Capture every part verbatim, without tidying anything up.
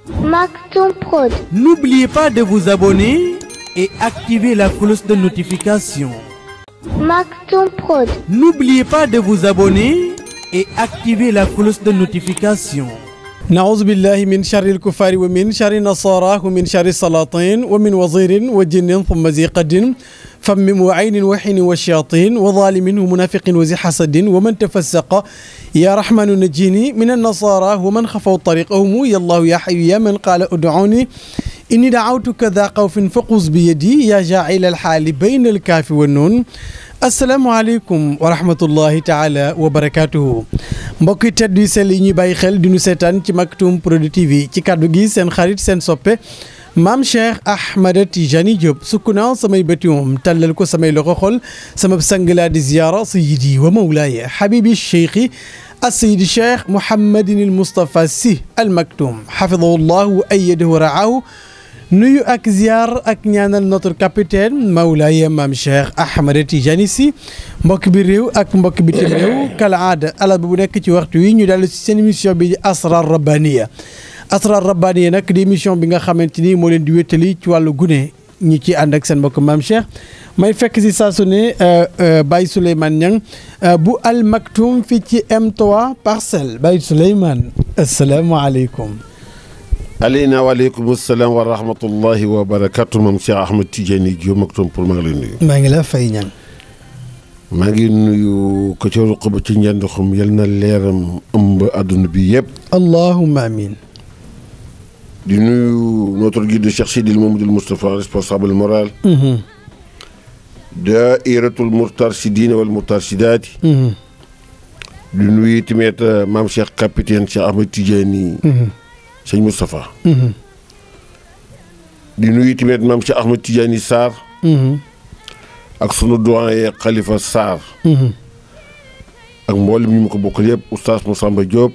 Maktoum Prod. N'oubliez pas de vous abonner et activer la cloche de notification. Maktoum Prod. N'oubliez pas de vous abonner et activer la cloche de notification. نعوذ بالله من شر الكفار ومن شر النصارى ومن شر السلاطين ومن وزير وجن ثم ذي قد فم وعين وحين والشياطين وظالم ومنافق وذي حسد ومن تفسق يا رحمن نجيني من النصارى ومن خفوا طريقهم يا الله يا حي يا من قال ادعوني إني دعوتك ذا خوف فقوس بيدي يا جاعل الحال بين الكاف والنون السلام عليكم ورحمة الله تعالى وبركاته mbokki tedd yu sell yi ñuy bàyyi xel di ñu seetaan ci Maktoum Prod T V ci kàddu gi seen xarit seen soppe maam Cheikh Ahmed Tijani Diop sukk naa samay bëti moom tàllal ko samay loxo xol sama sang laa di ziyaara sayyidi wa mawlaaya habibi cheikhi as-sayyidi cheikh Mouhamadin al Moustapha Sy al Maktoum hafidahu llahu wa ayyadahu wa ra'ahu nuyu ak ziar ak ñaanal notre capitaine Mawlaaya maam Cheikh Ahmed Tijani Sy mbokk bi réew ak mbokk bi tam réew kala aada ala bu nekk ci waxtu wi ñu dallu ci seen émission bi di Asrar Rabbaniya Asrar Rabbaniya nag di émission bi nga xamante ni moo leen di wéttali ci wàllu gune ñi ci ànd ak seen mbokk maam Cheikh may fekk si saa su ne Baye Souleymane Niang bu Al Maktoum fii ci M trois Parcelles Baye Souleymane asalaamaaleykum. aleyna waaleykum salaam wa rahmatullahi wa barakatu moom Cheikh Ahmed Tijani Diop Maktoum pour maa ngi lay nuyu. maa ngi la fay ñaan. maa ngi nuyu ko ca ruq ba ci njëndoxum yal na leeram ëmb adduna bi yëpp. allahumma amiin. di nuyu notre guide Cheikh Sidil Mamadou Moustapha responsable moral. daa'iratul Moustarchidine wal Moustarchidaati. di nuyu tamit maam Cheikh capitaine Cheikh Ahmed Tijani. sëñ Moustapha. di nuyu tamit maam Cheikh Ahmed Tidiane Sarr. ak sunu doyen Khalifa Sarr. ak mboolem ñu ma ko bokkal yëpp oustaz Moussamba Diop.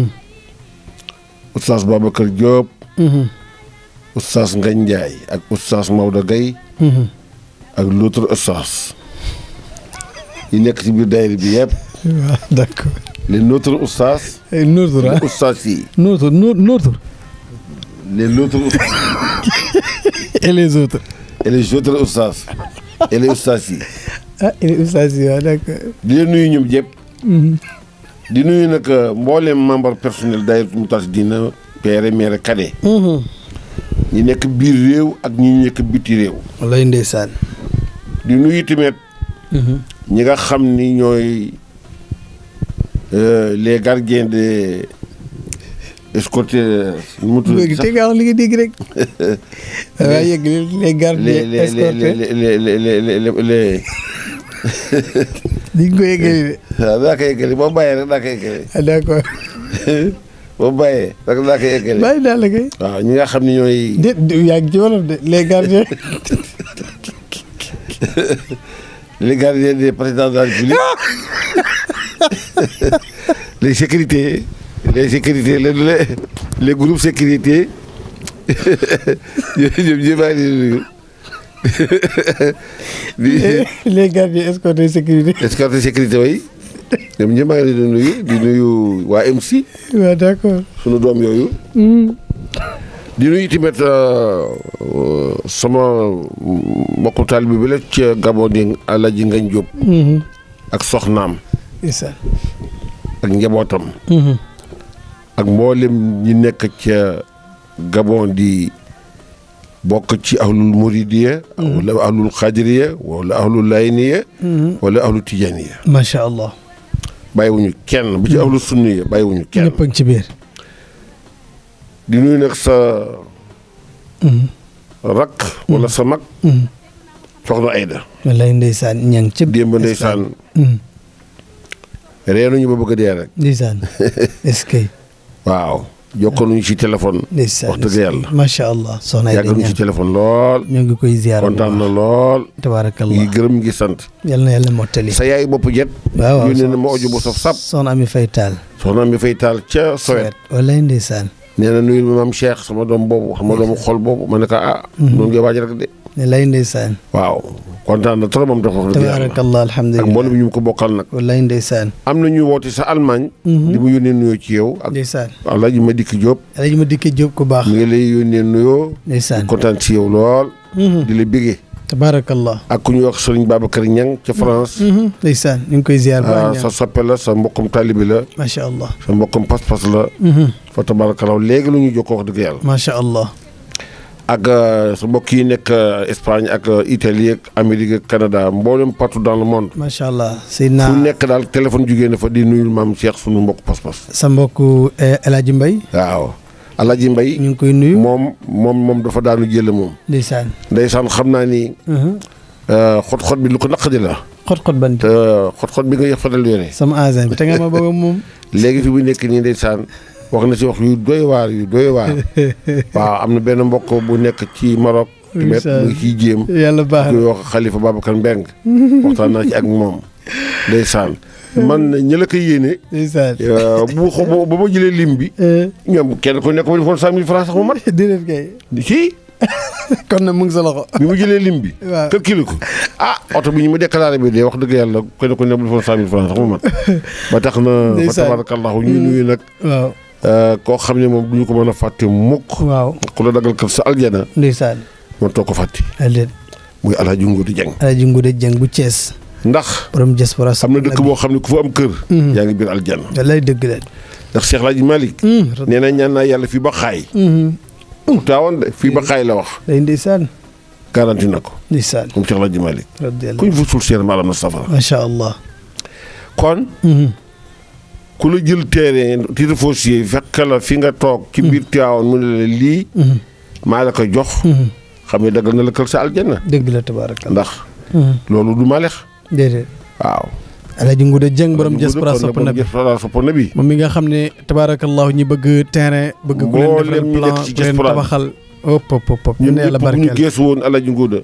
oustaz Babacar Diop. oustaz Ngagne Ndiaye ak oustaz Maodo Gueye. ak l'autre oustaz. yi nekk ci biir daayira bi yëpp. waaw d'accord. les nôtres oustaz. les nôtres ah les oustaz yi. nôtres nôtres. les nôtres oustaz. et les autres. et les autres oustaz. et les oustaz yi. ah et les oustaz yi waaw d'accord. di leen nuyu ñoom ñëpp. di nuyu nag mboolem membre personnel daayira Moustarchidine père mère cadet. ñi nekk biir réew ak ñi nekk biti réew. wallaay ndeysaan. di nuyu tamit. ñi nga xam ni ñooy les gardiens de escortés. mu tudd sax te nga wax li nga dégg rek. waaye yegg les gardiens escortés les les les les les les. di nga ko yeggali de. waaw daa koy yeggali boo bàyyee rek daa koy yeggali. ah d'accord. boo bàyyee rek daa koy yeggali. bàyyi daal la kay. waaw ñi nga xam ne ñooy. de yaa ngi ci wolof de les gardiens. les gardiens des présidents de la République. les sécurités les sécurités les les, les groupes sécurité ñoom ñëpp a ngi nuyu. les gardiens escortés sécurité. escorté sécurité way ñoom ñëpp a ngi nuyu di nuyu waa M C. waaw d'accord. sunu doom yooyu. di nuyu tamit sama mbokku taalibe bi la ca Gabon di Alaaji Ngagne Diop. ak soxnaam. isa ak njabootam. ak mboolem ñi nekk ca Gabon di bokk ci ahlul muridiya wala ahlul xadiriya wala ahlul layniya wala ahlul tijaniya. macha allah. bàyyiwuñu kenn bu ci ahlul sunniya bàyyiwuñu kenn. ñëpp a ngi ci biir. di nuyu nag sa. rakk wala sa mag. soxna Aida. wallaay ndeysaan ña ngi ci. démb ndeysaan. reenuñu ba bëgg a dee rek. ndeysaan est-ce que. waaw jokkoon nañu ci téléphone. ndeysaan wax dëgg yàlla. macha allah soxna Aida yàgg nañu ci téléphone lool. ñoo ngi koy ziar kontaan na lool. tabaarakallah ngi gërëm ngi sant. yal na yàlla mottali. sa yaay bopp jet. waaw waaw yónnee na ma audio bu saf sap. soxna Ami Fay Taal. soxna mi fay taal ca Sowét. wallaay ndeysaan. nee na nuyul ma maam Cheikh sama doom boobu sama doomu xol boobu ma ne ko ah. noonu ngay waaj rek de. ne lay ndeysaan. waaw kontaan na trop moom dafa wax dëgg yàlla. tabaarakallah alhamdulilah ak mboolem ñu ko bokkal nag. wallaay ndeysaan. am na ñu woote sa Allemagne. di mu yónnee nuyoo ci yow. ak ndeysaan. Alaaji Madikki Diop. Alaaji Madikki Diop ku baax. mi ngi lay yónnee nuyoo. ndeysaan kontaan ci yow lool. di la bégee. tabaarakallah. ak ku ñuy wax Sëriñ Babacar Niang ca France. ndeysaan ñu ngi koy ziar ba sa soppe la sa mbokkum taalibi la. macha allah. sa mbokkum pas-pas la. fa tabaarakallah léegi lu ñu jokkoo wax dëgg yàlla. macha allah. ak sa mbokk yi nekk Espagne ak Italie ak Amérique ak Canada mboolem partout dans le monde. macha allah Seydina fu nekk daal téléphone jugee na fa di nuyul maam Cheikh sunu mbokk pas-pas. sa mbokku El Hadj Mbaye. waaw Alaaji Mbay ñu ngi koy nuyu. moom moom moom dafa daanu jël moom. ndeysaan. ndeysaan xam naa ni. xot-xot bi lu ko naqadi la. xot-xot ban. te xot-xot bi nga yëg faral yore. sama agent bi te nga ma bëgg moom. léegi fi bu nekk nii ndeysaan wax na ci wax yu doy waar yu doy waar. waaw am na benn mbokk bu nekk ci Maroc. met mu ngi ciy jéem. yàlla baax na koy wax Xalifa Babacar Mbeng waxtaan naa ci ak moom ndeysaan. man ñi la koy yéene. ndeysaan. bu xo ba ma jëlee lim bi. ñoom kenn ku nekk ma defoon cent mille francs sax mu mat. déedéet kay. ci. kon nag mu ngi sa loxo. bi mu jëlee lim bi. waaw calculé ko. ah oto bi ñu mu déclaré bi de wax dëgg yàlla kenn ku nekk ma defoon cent mille francs sax mu mat. ba tax na. fa tabarakallahu ñuy nuyu nag. waaw. koo xam ne moom du ñu ko mën a fàtte mukk. waaw ku la dagal kër sa aljana. ndeysaan. man toog ko fàtte. déedéet. muy Alaaji Nguudu Jeng. Alaaji Nguudu Jeng bu Thiès. ndax. borom diaspora am na dëkk boo xam ne ku fa am kër. yaa ngi biir aljana. wallaay dëgg la. ndax Cheikh Alaaji Malick. nee na ñaan naa yàlla fii ba xaay. taawoon de fii ba xaay la wax. day ndeysaan. garanti na ko. ndeysaan. moom Cheikh Alaaji Malick. radiyallahu ku ñu fa suul seen maalam na safara. macha allah. kon. ku la jël terrain titre foncier fekk la fi nga toog. ci biir Tiwaawan mu ne la lii. maa la ko jox. xam ne dagal na la kër sa aljanna. dëgg la tabaaraka ndax. loolu du malex. déedéet. waaw. Alaaji Nguudu Jeng borom diaspora sopp na bi sopp na bi moom mi nga xam ne tabaarakallahu ñi bëgg terrain. bëgg ku leen defal plan ku leen tabaxal. hop hop hop ñu ne la barkeel ñu geesu woon Alaaji Nguudu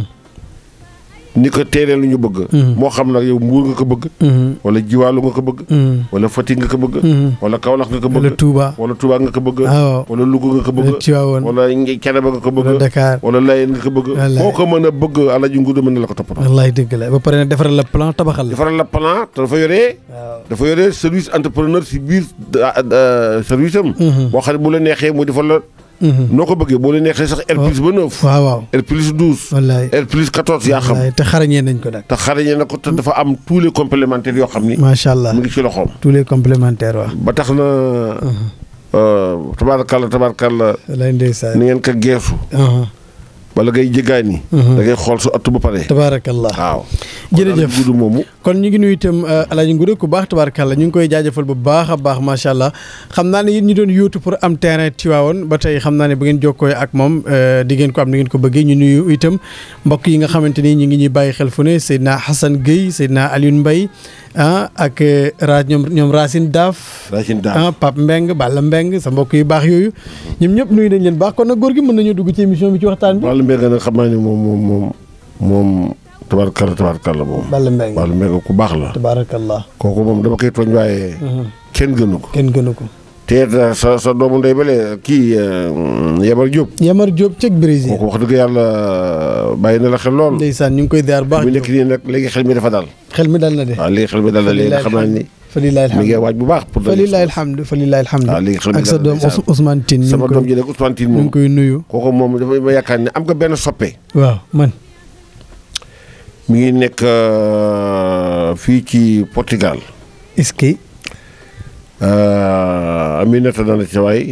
ni ko teeree lu ñu bëgg. moo xam nag yow Mbuur nga ko bëgg. wala Jiwaalo nga ko bëgg. wala Fatick nga ko bëgg. wala Kaolack nga ko bëgg. wala Touba wala Touba nga ko bëgg. waaw wala Louga nga ko bëgg. wala Tivaouane wala Thiénaba nga ko bëgg. wala Dakar wala Layeen nga ko bëgg. foo ko mën a bëgg Alaaji Nguudu mën na la ko toppatoo. wallaay dëgg la ba pare na defaral la plan tabaxal la. defaral la plan te dafa yore. waaw dafa yore service entrepreneur si biir service am. boo xam ne bu la neexee mu defal la. noo ko bëggee boo leen neexee sax R plus ba neuf. waaw waaw R plus douze. wallaay R plus quatorze yaa xam. te xarañee nañ ko nag. te xarañee na ko te dafa am tous les complémentaires yoo xam ni. macha allah mu ngi ci loxoom. tous les complémentaires waaw. ba tax na. tabaarkalla tabaarkalla. wallaay ndeysaan. ni ngeen ko geesu. bala ngay jéggaani. da ngay xool su ëtt ba pare. tabaarakallah waaw. jërëjëf Nguudu moomu. kon ñu ngi nuyu itam Alaaji Nguudu ku baax tabaarakallah ñu ngi koy jaajëfal bu baax a baax macha allah xam naa ne yéen ñi doon yóotu pour am terrain Tivaouane ba tey xam naa ne bu ngeen jokkoo ak moom di ngeen ko am ni ngeen ko bëggee ñu nuyu itam mbokk yi nga xamante ni ñu ngi ñuy bàyyi xel fu ne Seydina Hassan Gueye Seydina Alioune Mbaye ah ak ra ñoom ñoom Racine Daaf. Racine Daaf ah Pape Mbeng Balla Mbeng sa mbokk yu baax yooyu ñoom ñëpp nuyu nañ leen baax kon nag góor gi mën nañoo dugg ci émission bi ci waxtaan bi. Balla Mbeng nag xam naa ne moom moom moom moom tabaarkalla tabaarkalla moom. Balla Mbeng Balla Mbeng ku baax la. tabaarakallah kooku moom dama koy tooñ waaye. kenn gënu ko. kenn gënu ko. te sa sa doomu ndey bale kii Yamar Diop. Yamar Diop cëg Brésil. kooku wax dëgg yàlla bàyyi na la xel lool. ndeysaan ñu ngi koy daar baax. mu nekk nii nag léegi xel mi dafa dal. xel mi dal na de. waaw léegi xel mi dal na léegi xam naa ni. fa lillahi alhamdu mi ngi waaj bu baax. pour fa lillahi alhamdu fa lillahi alhamdu. waaw léegi xel mi ak sa doom Ousmane Tine. sama doom ji nag Ousmane Tine moom ñu ngi koy nuyu. kooku moom dafa ma yaakaar ne am nga benn soppe. waaw man. mi ngi nekk fii ci Portugal. est-ce que. Aminata dana ci waay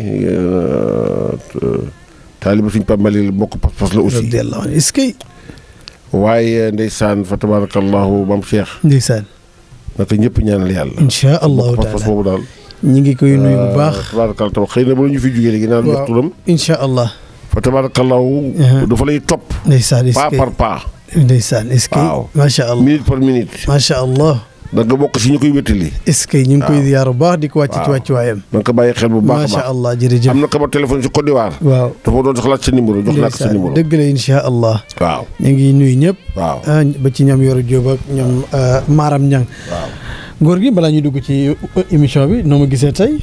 taaliba suñ Pape Mali bokk pas-pas la aussi. est-ce que. waaye ndeysaan fa tabarakallahu bam Cheikh. ndeysaan. naka ñëpp ñaanal yàlla. incha allahu taala pas-pas boobu daal. ñi ngi koy nuyu bu baax. tabarakallahu tabax xëy na ba la ñu fi jógee léegi naan jox turam. incha allah. fa tabarakallahu dafa lay topp. ndeysaan est-ce pas que par pas. ndeysaan est-ce que. waaw macha allah minute par minute. macha allah. da nga bokk si ñu koy wéttali. est-ce que ñu ngi koy ziar bu baax di ko wàcc ci wàccuwaayam. da nga ko bàyyi xel bu baax a baax macha allah jërëjëf. am na ko ba téléphone si Côte d'Ivoire. waaw dafa doon soxlaat sa numéro jox naa ko sa numéro. dëgg la incha allah. waaw ñu ngi nuyu ñëpp. waaw ba ci ñoom Yoro Diop ak ñoom Maram Niang. waaw góor gi balaa ñuy dugg ci émission bi noo ma gisee tey.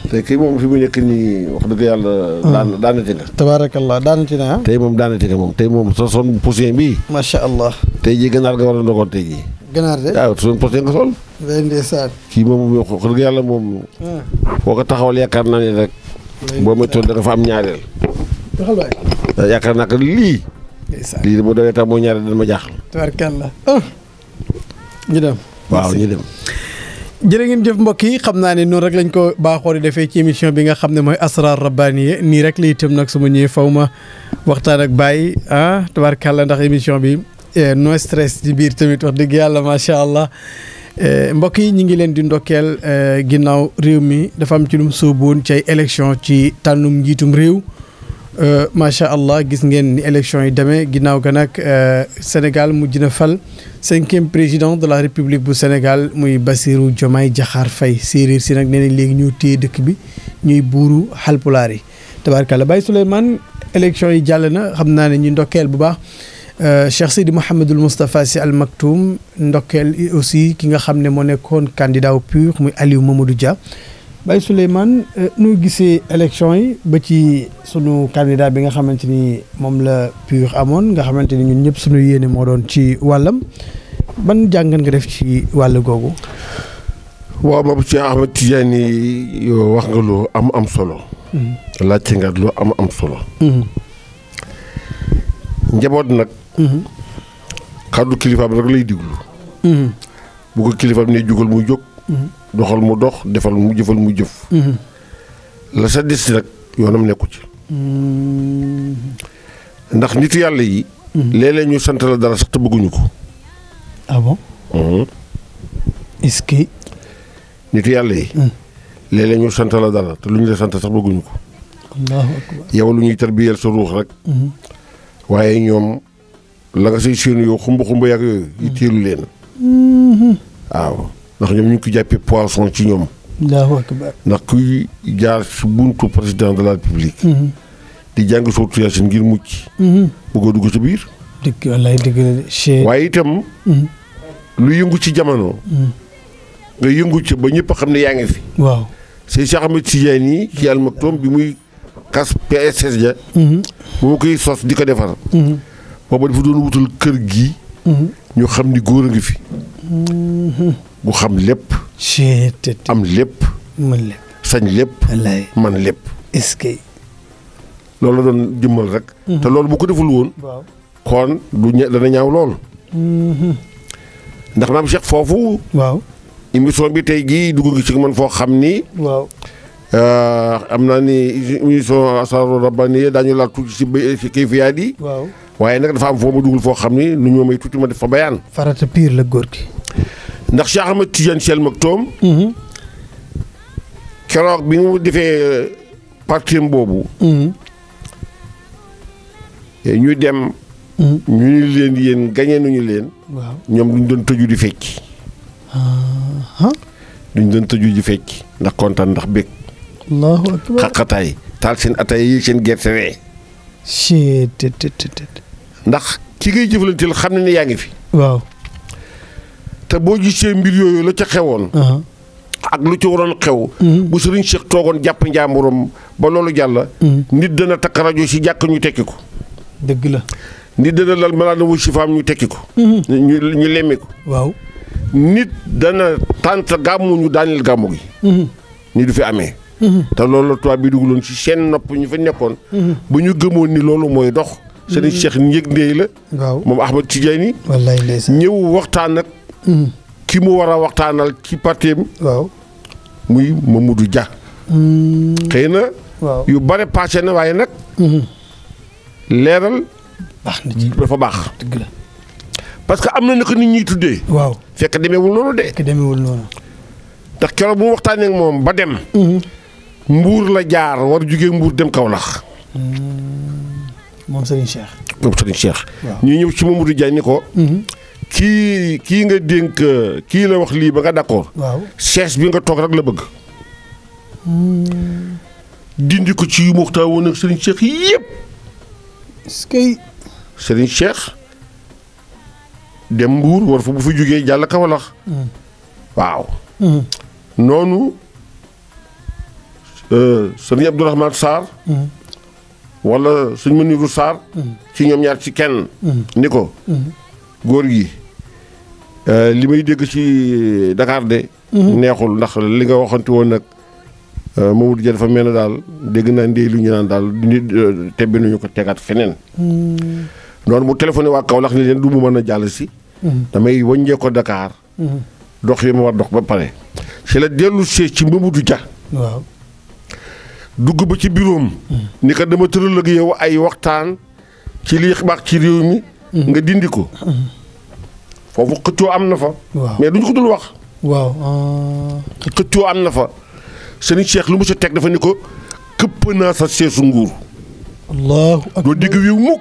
te kii moom fi mu nekk nii wax dëgg yàlla. daan daanati nga. tabaarakallah daanati na ah. tey moom daanati nga moom tey moom sa son poussin bii. macha allah. tey jii ganaar nga war a ndogoon tey jii. ganaar de. waaw son poussin nga sol. day ndeysaan. kii moom wax dëgg yàlla moom. foo ko taxawal yaakaar naa ne rek. boo méttoon da nga fa am ñaareel. waxal waay. yaakaar naa que lii. ndeysaan lii bu doyee tax moo ñaareel dana ma jaaxal. tabaarakallah ñu dem. waaw ñu dem. jërë ngeen jëf mbokk yi xam naa ne noonu rek lañ ko baaxoo di defee ci émission bi nga xam ne mooy asrar rabbaniye nii rek la itam nag su ma ñëwee faw ma waxtaan ak Baye ah tabaarkàlla ndax émission bi no stress ci biir tamit wax dëgg yàlla macha allah mbokk yi ñu ngi leen di ndokkeel ginnaaw réew mi dafa am ci lum sóoboon ci ay élection ci tànnum njiitum réew macha allah gis ngeen ni élection yi demee ginnaaw ga nag Sénégal mujj na fal cinquième président de la république bu Sénégal muy Bassirou Diomaye Diakhar Faye séeréer si nag nee nañ léegi ñoo téye dëkk bi ñuy buuru xalpulaar yi tabaarkalla Baye Souleymane élection yi jàll na xam naa ne ñu ndokkeel bu baax Cheikh Seydi Mouhamadul Moustapha Sy Al Maktoum ndokkeel aussi ki nga xam ne moo nekkoon candidat au PUR muy Aliou Mamadou Dia Baye Souleymane noo gisee élection yi ba ci sunu candidat bi nga xamante ni moom la PUR amoon nga xamante ni ñun ñëpp sunu yéene moo doon ci wàllam ban jàngat nga def ci wàll googu. waaw Mame Cheikh Ahmed Tidiane yow wax nga lu am am solo. laajte nga lu am am solo. njaboot nag. kàddu kilifaam rek lay diglu. bu ko kilifaam ne jugal muy jóg. doxal mu dox defal mu jëfal mu jëf. la sa des nag yoonam nekku ci. ndax nitu yàlla yi. léeg-léeg ñu sant la dara sax te bëgguñu ko. ah bon. est-ce que. nitu yàlla yi. léeg-léeg ñu sant la dara te lu ñu la sant sax bëgguñu ko. allahu akbar. yow lu ñuy tarbiyeel sa ruux rek. waaye ñoom la nga say séenu yow xumba xumba yàgg yooyu. yi teelu leen. waaw. ndax ñoom ñu ngi ko jàppee poisson ci ñoom. allahu akbar. ndax kuy jaar ci buntu président de la république. di jàng sootu Yaasin ngir mucc. bëggoo dugg ci biir. dëgg wallaay dëgg la. waaye itam. lu yëngu ci jamono. nga yëngu ci ba ñëpp xam ne yaa ngi fi. waaw. Sey Cheikh Ahmed Tidiane yi ci Al Maktoum bi muy kas P S S ja. bu ma koy sos di ko defar. booba dafa doon wutal kër gi. ñu xam ni góor a ngi fi. bu xam lépp. am lépp. man lépp. sañ lépp. wallaay man lépp. est-ce que. loolu la doon jëmmal rek. te loolu bu ko deful woon. waaw kon du ña dana ñaaw lool. ndax maam Cheikh foofu. waaw. émission bi tey jii dugg ngi ci man foo xam ni. waaw. am naa ni émission asrar rabbaniye daañu laal tuuti ci bay ci kayfiyaat yi. waaw. waaye nag dafa am foo ma dugal foo xam ni lu ñu may tuuti ma def fa bayaan. farata pire la góor gi. ndax Cheikh Ahmed Tidiane Sy Al Maktoum. keroog bi mu defee partim boobu. ñu dem. ñu ni leen yéen gañe nañu leen. waaw ñoom duñ doon tëju di fecc. duñ doon tëju di fecc ndax kontaan ndax bég. allahu akbar. xaqataay taal seen ataay yi seen gerte wee. ndax ki ngay jëflanteel xam ne ne yaa ngi fi. waaw. te boo gisee mbir yooyu la ca xewoon. ak lu ci waroon xew. bu Sëriñ Cheikh toogoon jàpp njàmburam ba loolu jàll. nit dana takk rajo si jàkk ñu tekki ko. dëgg la. nit dana lal malaana wu si faam ñu tekki ko. ñu ñu lemmi ko. waaw. nit dana tànt gàmmu ñu daaneel gàmmu gi. ni du fi amee. te loolu la tubaab bi dugaloon ci seen nopp ñu fa nekkoon. bu ñu gëmoon ni loolu mooy dox. Sëriñ Cheikh njëg ndéy la. waaw moom Ahmed Tidiane. wallaay ndeysaan. ñëw waxtaan ak. ki mu war a waxtaanal ci parteem. waaw. muy Mamadou Dia. xëy na. waaw yu bare passé na waaye nag. leeral. baax na ci dafa baax. dëgg la. parce que am na naka nit ñi tuddee. waaw. fekk demeewul noonu de. fekk demeewul noonu. ndax keroog bu mu waxtaanee ak moom ba dem. mbuur la jaar war jugee mbuur dem Kaolack. moom Serigne Cheikh. moom Serigne Cheikh. waaw ñu ñëw ci Mamadou Dia ni ko. kii kii nga dénk kii la wax lii ba nga d'accord. waaw chaise bi nga toog rek la bëgg. dindi ko ci yu mu waxtaan woon ak Serigne Cheikh yëpp. est-ce que. Serigne Cheikh dem Mbuur war fa bu fi jógee jàll Kaolack. waaw. noonu sëñ Abdourahmane Sarr wala sëñ Maniru Sarr ci ñoom ñaar ci kenn ni ko góor gi li may dégg ci Dakar de neexul ndax li nga waxante woon nag Mamadou Dia dafa mel ne daal dégg naa ndey lu ñu naan daal nit tebbi nañu ko tegaat feneen noonu mu téléphoné waa Kaolack ni leen du mu mën a jàll si damay wàññee ko Dakar dox yi ma war dox ba pare ci la dellu see ci Mamadou Dia waaw dugg ba ci biroom ni ko dama tëral ak yow ay waxtaan ci lii baax ci réew mi nga dindi ko foofu xëccoo am na fa mais duñu ko dul wax waaw xëccoo am na fa sëñ Cheikh lu mu sa teg dafa ni ko këpp naa sa seesu nguur allahu akbar doo dégg wiiw mukk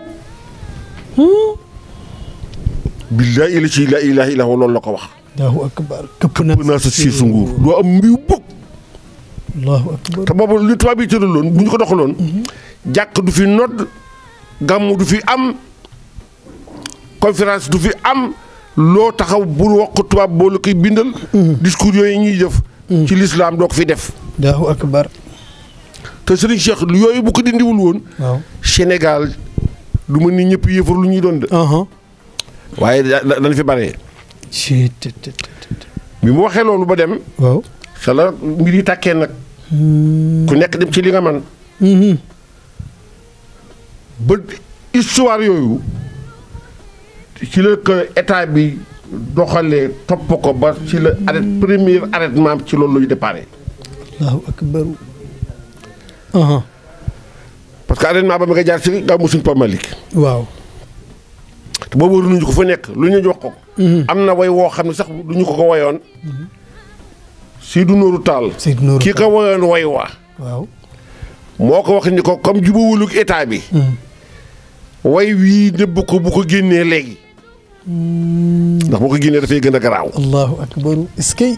billaahi ila ci la ilaha illa loolu la ko wax allahu akbar këpp naa sa seesu nguur doo am mbiw mukk allahu akbar te boobu li tubaab yi tëraloon bu ñu ko doxaloon jàkk du fi nodd gàmmu du fi am conférence du fi am loo taxaw bul wax ko tubaab boo la koy bindal discours yooyu ñuy def ci lislaam doo ko fi def allahu akbar te Serigne Cheikh yooyu bu ko dindiwul woon waaw Sénégal du ma ni ñëpp yëfar lu ñuy doon de waaye dana fi bare bi mu waxee loolu ba dem waaw sa la mbir yi tàkkee nag ku nekk dem ci li nga man ba histoire yooyu ci la ko état bi doxalee topp ko ba ci la arrêt premier arrêtement ci loolu la ñu déparé allahu akbar parce que arrêtement ba mi nga jaar ci gàmmu Sëñ Pape Malick waaw te boobu waruñu ko fa nekk lu ñu wax ko am na way woo xam ne sax du ñu ko ko woyoon Seydou Nourou Tall kii ko woyoon way waa waaw moo ko wax ni ko comme jubawulug état bi way wii nëbb ko bu ko génnee léegi ndax boo ko génnee dafay gën a garaaw allahu akbar est-ce que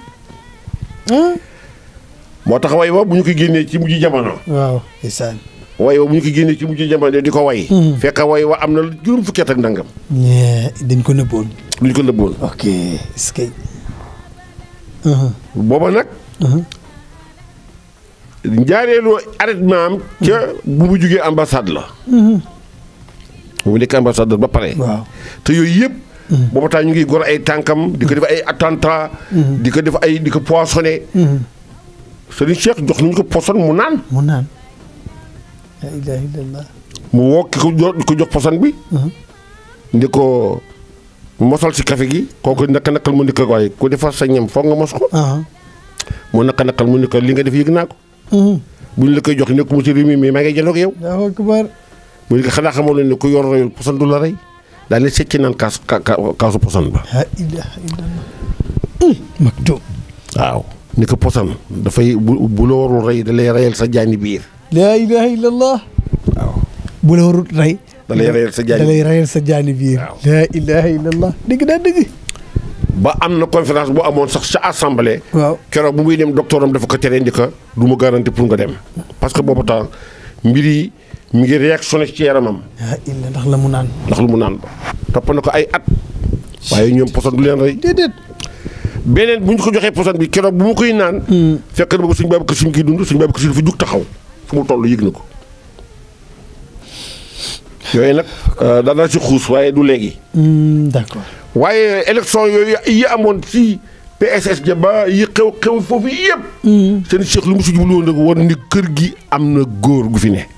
moo tax way wa bu ñu ko génnee ci mujj jamono waaw isaan way wa bu ñu ko génnee ci mujj jamono di ko way fekk way wa am na juróom fukki at ak ndangam dañ ko nëbboon duñ ko nëbboon ok est-ce que booba nag njaareelu arrêtement am ca bu mu jugee ambassade la bu mu nekk ambassadeur ba pare waaw te yooyu yëpp booba taa ñu ngi gor ay tànkam di ko def ay attentat di ko def ay di ko poissonné Serigne Cheikh jox nañu ko poson mu naan mu naan la ilaha illallah mu woo ki ko jox ko jox poson bi ndi ko mosal si café gi kooku naka nakal mu ni ko waaye ku defar sa ñam foog nga mos ko mu naka nakal mu ni ko li nga def yëg naa ko bu ñu la koy jox nekk mu ci réew mi mais maa ngi jëloog yow allahu akbar mu ni ko xanaa xamoon ne ku yor reyul poson du la rey daal ne secc naan kaas kaasu poson ba la ilaha illallah maktum waaw ni ko poson dafay bu bu la warul rey da lay reyal sa jaani biir la ilaha illallah waaw bu la warul rey da lay reyal sa jaani da lay reyal sa jaani biir la ilaha illallah dëgg daa dëgg ba am na conférence bu amoon sax sa assemblée waaw keroog bu muy dem doctoram dafa ko teree ndi ko du ma garanti pour nga dem parce que boobu temps mbir yi mi ngi réactionné ci yaramam la illa ndax la mu naan ndax lu mu naan ba topp na ko ay at waaye ñoom poson du leen rey déedéet beneen bu ñu ko joxee poson bi keroog bu ma koy naan fekk na ba ko suñu Babacar Si mi ngi dund suñu Babacar Si dafa jug taxaw fu mu toll yëg na ko yooyu nag daanaa si xuus waaye du léegi d'accord waaye élection yooyu yi amoon ci P S S ja ba yi xew xew foofu yëpp seen Cheikh lu mu si jublu woon nag war ni kër gi am na góor gu fi ne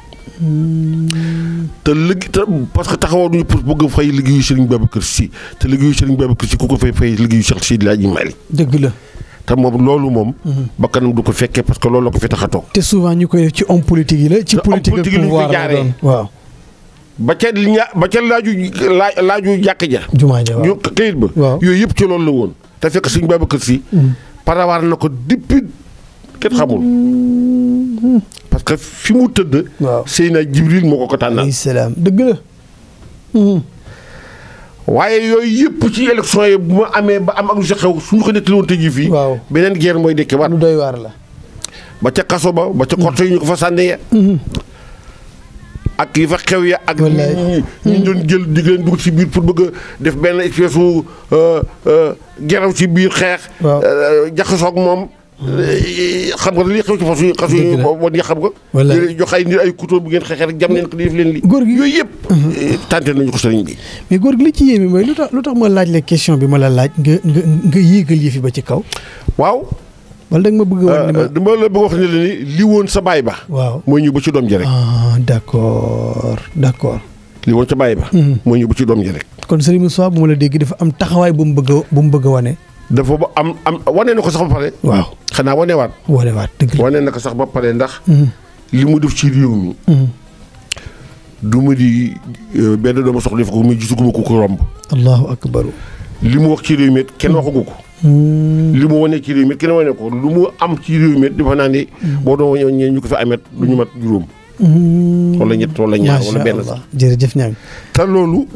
te liggéey te parce que taxawoon nañu pour bëgg fay liggéeyu Serigne Babacar Sy te liggéeyu Serigne Babacar Sy ku ko fay fay liggéeyu Cheikh Seydi Hadji Malick dëgg la te moom loolu moom bakkanam du ko fekkee parce que loolu la ko fi tax a toog te souvent ñu koy def ci homme politique yi la ci politique ak pouvoir la doon waaw ba ca ña ba ca laaju laa laaju jàkk ja jumaa ja waaw ñu këyit ba waaw yooyu yëpp ci loolu la woon te fekk Serigne Babacar Sy parawaar na ko depuis kenn xamul parce que fi mu tëdd waaw Seydina Jibril moo ko ko tànnal alayhi salaam dëgg la waaye yooyu yëpp ci élection yi bu ma amee ba am ak lu sa xew suñu ko nettali woon tëj yi fii waaw beneen guerre mooy dekke waat lu doy waar la ba ca kaso ba ba ca korte yi ñu ko fa sànni ya ak yi fa xew ya ak ñi ñu doon jël di leen dugg ci biir pour bëgg a def benn espèce u geraw ci biir xeex jaxasoog moom xam nga li xew ci fas yi xas yi wan yi xam nga. wallaay jox ay nit ay couteau bu ngeen xeexee rek jam leen ko def leen li góor gi yooyu yëpp. tànte nañu ko sëriñ bi. mais góor gi li ci yéeme mooy lu tax lu tax ma laaj la question bi ma la laaj nga nga nga yéegal yëfi ba ci kaw. waaw. wala da nga ma bëgg a wax. ma dama la bëgg wax ne la ni li woon sa baay ba. waaw mooy ñu ba ci doom ji rek. ah d' accord d' accord. li woon sa baay ba. mooy ñu ba ci doom ji rek. kon Serigne Moustapha bu ma la dégg dafa am taxawaay bu mu bëgg a bu mu bëgg a wane. dafa ba am am wane na ko sax ba pare. waaw xanaa wanewaat. wanewaat dëgg la wane na ko sax ba pare ndax. li mu def ci réew mi. du ma di benn doomu soxla def ko muy gisuguma ku ko romb. allahu akbar. li mu wax ci réew mi kenn waxagu ko. li mu wane ci réew mi kenn wane ko lu mu am ci réew mi dafa naa ni. boo doon wane ñee ñu ko fi amet du ñu mat juróom. wala ñett wala ñaar wala benn sax. jërëjëf ñaar. te loolu.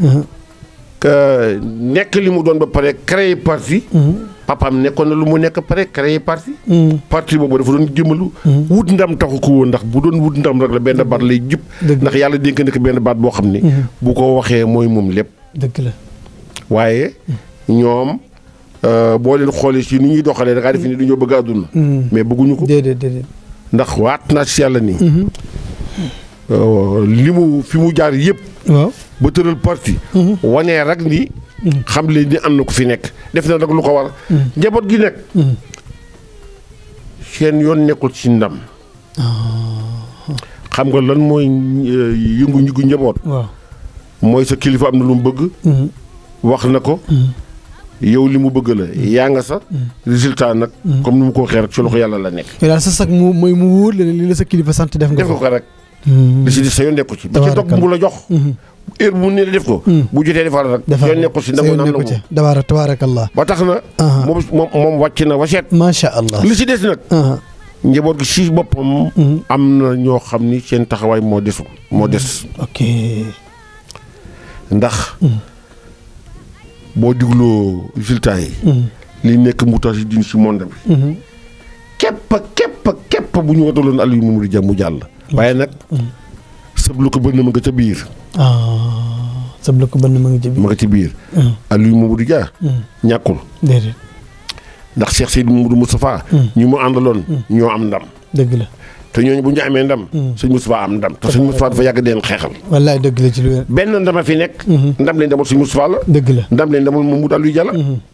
nekk li mu doon ba pare créer parti. papaam nekkoon na lu mu nekk pare créer parti. parti boobu dafa doon jëmalu. wut ndam taxu ko woon ndax bu doon wut ndam rek la benn baat lay jub. ndax yàlla dénk na ko benn baat boo xam ni. bu ko waxee mooy moom lépp. dëgg la. waaye ñoom boo leen xoolee si ni ñuy doxalee da ngaa def ni dañoo bëgg àdduna. mais bëgguñu ko. déedéet déedéet. ndax waat naa si yàlla nii. li mu fi mu jaar yëpp. waaw ba tëral parti. wanee rek ni. xam leen ni am na ko fi nekk def na nag lu ko war. njaboot gi nekk. seen yoon nekkul ci ndam. xam nga lan mooy yëngu ñigu njaboot. waaw mooy sa kilifa am na lu mu bëgg. wax na ko. yow li mu bëgg la yaa nga sa. résultat nag. comme ni mu ko waxee rek ci loxo yàlla la nekk. yow daal sa sag mu mooy mu wóor la li la sa kilifa sant def nga def ko. ko rek. li si di sa yoon nekku ci. ba ci dog mu la jox. heure bu ne la def ko. bu jotee defal rek. defal yoon nekku si nangu na nangu. dabaara tabaarakallah. ba tax na. moom moom moom wàcc na waseet. macha allah. li si des nag. njaboot gi si boppam. am na ñoo xam ni seen taxawaay moo desul moo des. ok. ndax. boo digloo résultat yi. li nekk mutation din si monde bi. képp képp képp bu ñu wataloon Aliou Mamadou Dia mu jàll. waaye nag. sëblu ko bënn ma nga ca biir. ah sëblu ko bënn ma nga ca biir. ma nga ci biir. Aliou Mamadou Dia. ñàkkul. déedéet. ndax Cheikh Seydou Mamadou Moustapha. ñu mu àndaloon. ñoo am ndam. dëgg la. te ñooñu bu ñu amee ndam. sëñ Moustapha am ndam te sëñ Moustapha dafa yàgg deen xeexal. wallaay dëgg la ci lu wér. benn ndama fi nekk. ndam leen demal sëñ Moustapha la. dëgg la. ndam leen demal Mamadou Aliou Dia la.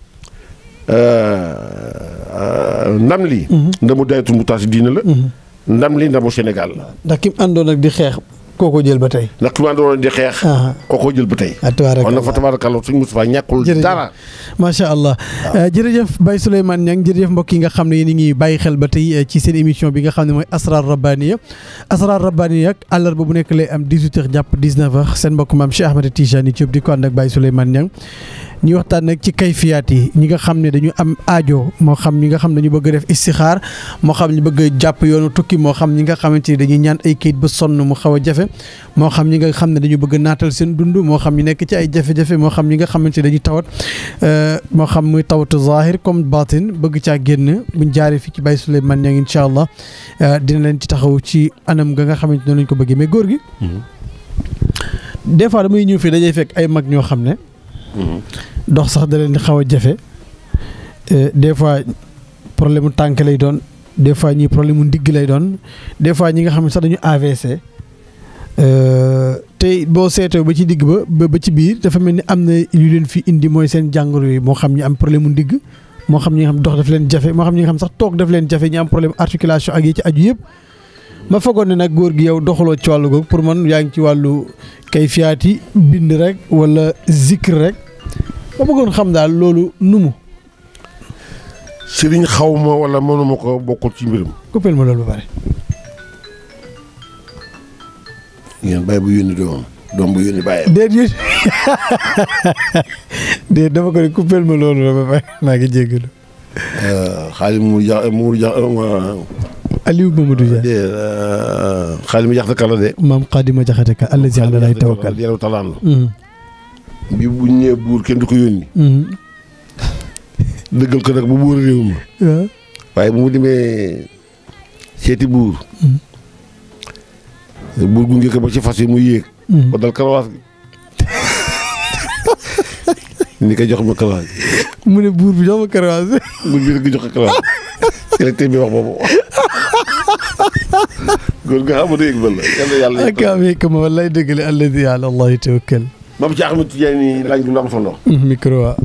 ndam lii. ndamu dayatul mu taasi diina la. ndam lii ndamu Sénégal la. ndax ki mu àndoon ak di xeex kooko jël ba tey. ndax ki mu àndoon di xeex. kooko jël ba tey. tabaarakallah kon nag fa tabaarakallah sëñ Moustapha ñàkkul dara. macha allah jërëjëf Baye Souleymane Niang jërëjëf mbokk yi nga xam ne yéen a ngi bàyyi xel ba tey ci seen émission bi nga xam ne mooy Asrar Rabbaniya Asrar Rabbaniya ak àllarba bu nekk lay am dix-huit heures jàpp dix-neuf heures seen mbokk maam Cheikh Ahmed Tijani Diop di ko ànd ak Baye Souleymane Niang ñuy waxtaan nag ci kayfiyaat yi ñi nga xam ne dañu am aajo moo xam ñi nga xam ne dañu bëgg a def istixaar moo xam ñu bëgg a jàpp yoonu tukki moo xam ñi nga xamante ni dañuy ñaan ay kayit ba sonn mu xaw a jafe moo xam ñi nga xam ne dañu bëgg a naatal seen dund moo xam ñu nekk ci ay jafe-jafe moo xam ñi nga xamante ni dañuy tawat moo xam muy tawatu zahir comme batin bëgg caa génn buñ jaaree fii ci Baye Souleymane Niang incha allah dina leen ci taxaw ci anam ga nga xamante noonu lañ ko bëggee mais góor gi des fois damay ñëw fii dajay fekk ay mag ñoo xam ne dox sax da leen di xaw a jafe des fois problème mu tànk lay doon des fois ñii problème mu ndigg lay doon des fois ñi nga xam ne sax dañu A V C tey boo seetee ba ci digg ba ba ci biir dafa mel ni am na yu leen fi indi mooy seen jàngoro yi moo xam ñi am problème mu ndigg moo xam ñi nga xam dox daf leen jafe moo xam ñi nga xam sax toog daf leen jafe ñi am problème articulation ak yi ci aju yëpp ma foogoon ne nag góor gi yow doxaloo ci wàllu googu pour man yaa ngi ci wàllu kayfiyaat yi bind rek wala zikr rek ba bëggoon xam daal loolu nu mu. sëriñ xaw ma wala mënuma ko bokkul ci mbirum. coppeel ma loolu ba pare. ngeen bàyyi bu yónni doomam doom bu yónni bàyyi. déedéet déet dama ko ne coppeel ma loolu la ba pare maa ngi jéggalu. xaalis mu ja mu ja. Aliou Mamadou Dia. xaalis mu jaxate kala de. maam Xaadima jaxate ka allazi ala lay tawakkal. yàlla talaan la. bi bu ñëwee buur kenn du ko yónni. dëggal ko nag bu buur réew ma. waaw. waaye bu mu demee seeti buur. buur gunge ko ba ci fas yi mu yéeg. ba dal karawaas gi. ni ko jox ma karawaas gi. mu ne buur bi jox ma karawaas. buur bi rek jox ko karawaas. selecteur bi wax boobu góor nga xam ne yëg-bël la yàlla yàlla ak am hikma wallaay dëgg la alladi ala allahi tawakkal. moom ci Ahmed Tidiane laaj bi lu am solo. micro wa.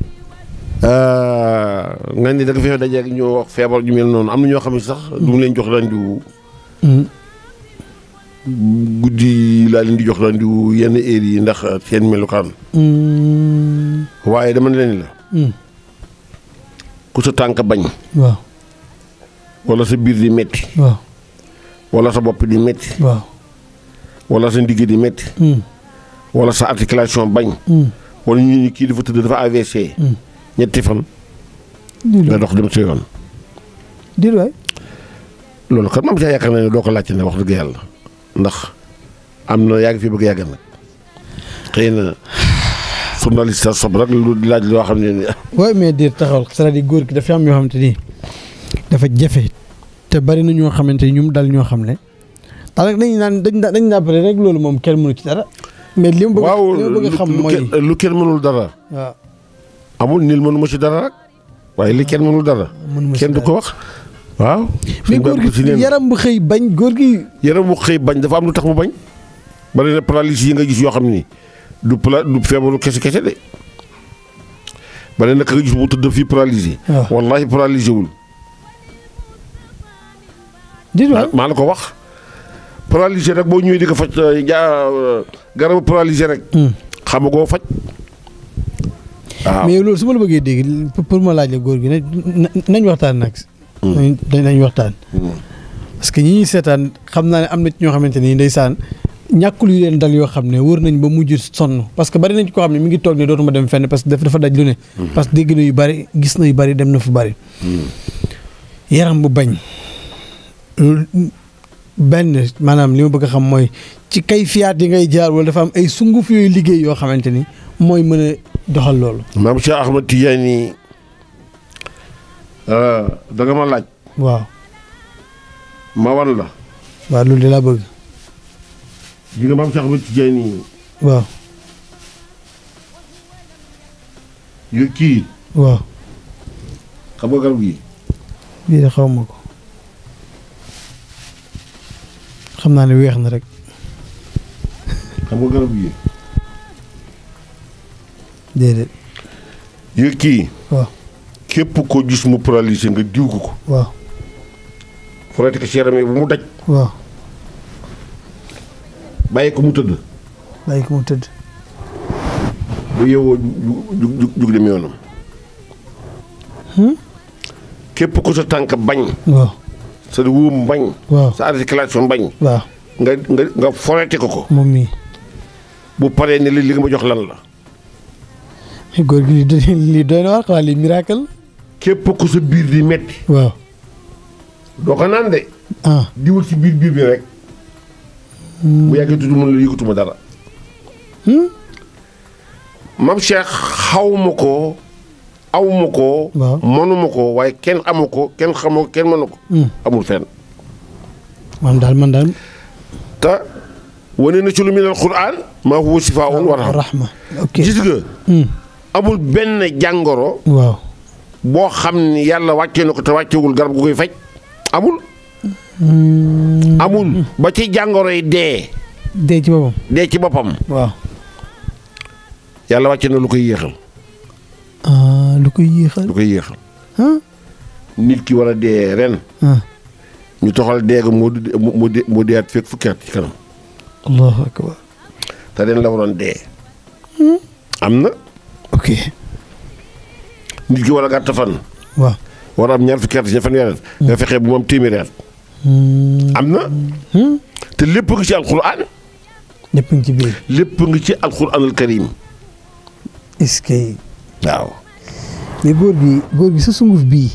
nga ni da nga fexe dajeeg ñoo wax feebar ju mel noonu am na ñoo xam ne sax du mu leen jox rendez-vous. guddi laa leen di jox rendez-vous yenn heure yi ndax seen melukaan. waaye dama ne leen la. ku sa tànk bañ. waaw. wala sa biir di metti. waaw. wala sa bopp di metti. waaw. wala sa ndigg di metti. wala sa articulation bañ. wala ñu ni kii dafa tëdd dafa A V C. ñetti fan. nga dox dem sa yoon. dir waay. loolu kat moom saa yaakaar naa ne doo ko laajte ne wax dëgg yàlla ndax am na yaa ngi fi bëgg yàgg nag xëy na journaliste sa sob rek lu laaj loo xam ne. waaye mais dir taxawal c'est-à-dire góor gi dafa am yoo xamante ni dafa jafe te bari na ñoo xamante ni ñum dal ñoo xam ne daanaka dañu naan dañ dañ nappale rek loolu moom kenn mënu ci dara. mais li mu bëgg waaw li mu bëgg xam mooy lu kenn mënul dara. waaw. amul nil mënu ma ci dara rek waaye li kenn mënul dara. kenn du ko wax. waaw. mais góor gi yaram bu xëy bañ góor gi. yaram bu xëy bañ dafa am lu tax mu bañ. bari na paralysie yi nga gis yoo xam ni du pla du feebaru kese kese de. bari na ka nga gis bu tëdd fii paralysé. waaw wallaahi paralysé wul. dis waay maa la ko wax. paralysé rek boo ñëwee di ko faj ja garabu paralysé rek. xam nga koo faj. waaw mais loolu su ma la bëggee dégg pour ma laaj la góor gi nañ waxtaan nag. nañ nañ waxtaan. parce que ñi ñuy seetaan xam naa ne am na ci ñoo xamante ni ndeysaan ñàkkul yu leen dal yoo xam ne wër nañ ba mujj sonn parce que bari nañ koo xam ne mi ngi toog ne dootuma dem fenn parce que dafa daj lu ne. parce que dégg na yu bari gis na yu bari dem na fu bari. yaram bu bañ. benn maanaam li ma bëgg a xam mooy ci kay fiyaat yi ngay jaar wala dafa am ay sunguf yooyu liggéey yoo xamante ni mooy mën a doxal loolu. maam Cheikh Ahmed Tidiane da nga ma laaj. waaw. ma wan la. waaw loolu de laa bëgg. ji nga maam Cheikh Ahmed Tidiane. waaw. yu kii. waaw. xam nga garab gi. lii de xaw ma ko. xam naa ne weex na rek. xam nga garab gi. déedéet. yu kii. waaw. képp ko gis mu paralysé nga diw ko ko. waaw. forete ko ci yaram yi bu mu daj. waaw. bàyyi ko mu tëdd. bàyyi ko mu tëdd. bu yeewoo jug jug jug dem yoonam. képp ko sa tànk bañ. waaw. sa wóom bañ. waaw. sa articulation bañ. waaw. nga nga nga forete ko ko. moom mii. bu paree ne li li nga ma jox lan la. góor gi lii lii doy na waar xanaa lii miracle. képp ku sa biir di metti. waaw. doo ko naan de. ah. diwul ci biir biir bi rek. bu yàggee tudd mën la yëgatuma dara. mam Cheikh xaw ma ko aw ma ko. waaw mënuma ko waaye kenn amu ko kenn xamoo kenn mënu ko. amul fenn. man daal man daal. te wane na ci lu minal Qur'an. maa huwa shifaa'un wa rahma. ok gis nga. amul benn jàngoro. waaw. boo xam ni yàlla wàccee na ko te wàccewul garab gu koy faj. amul. amul ba ci jàngoro yi dee. dee ci boppam. dee ci boppam. waaw. yàlla wàcce na lu koy yéexal. ah lu koy yéexal. lu koy yéexal. ah. nit ki war a dee ren. ah. ñu toxal dee ga moo du moo dee moo deeat fekk fukki at ci kanam. allahu akbar. te ren la waroon dee. am na. ok. nit ki war a gàtt fan. waaw. war a am ñaar fukki at ña fanweeri at. nga fexe bu mu am téeméeri at. am na. te lépp ngi ci alxuraan. lépp ngi ci biir. lépp ngi ci alxuraanul karim. est-ce que. waaw. mais góor gi góor gi sa sunguf bii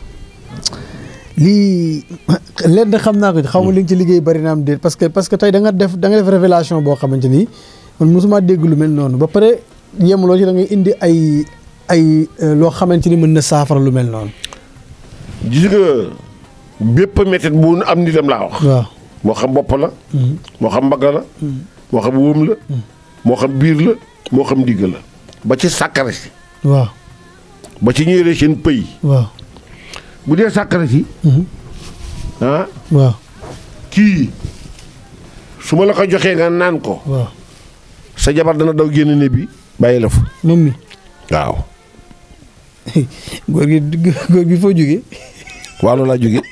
lii lenn xam naa ko xaw ma li nga ci liggéey bari na am déet parce que parce que tey da nga def da nga def révélation boo xamante ni man mosuma dégg lu mel noonu ba pare yemuloo ci da ngay indi ay ay loo xamante ni mën na saafara lu mel noonu. gis nga bépp métit bu am nitam laa wax. waaw. moo xam bopp la. moo xam mbagg la. moo xam wóom la. moo xam biir la moo xam digg la. ba ci sàkkare si. waaw. ba ci ñëwee seen pëy. waaw. bu dee sàkkara si ah waaw kii su ma la ko joxee nga naan ko waaw sa jabar dana daw génn ne bi bàyyi la fa moom mi waaw góor gi góor gi foo jógee waalo laa jóge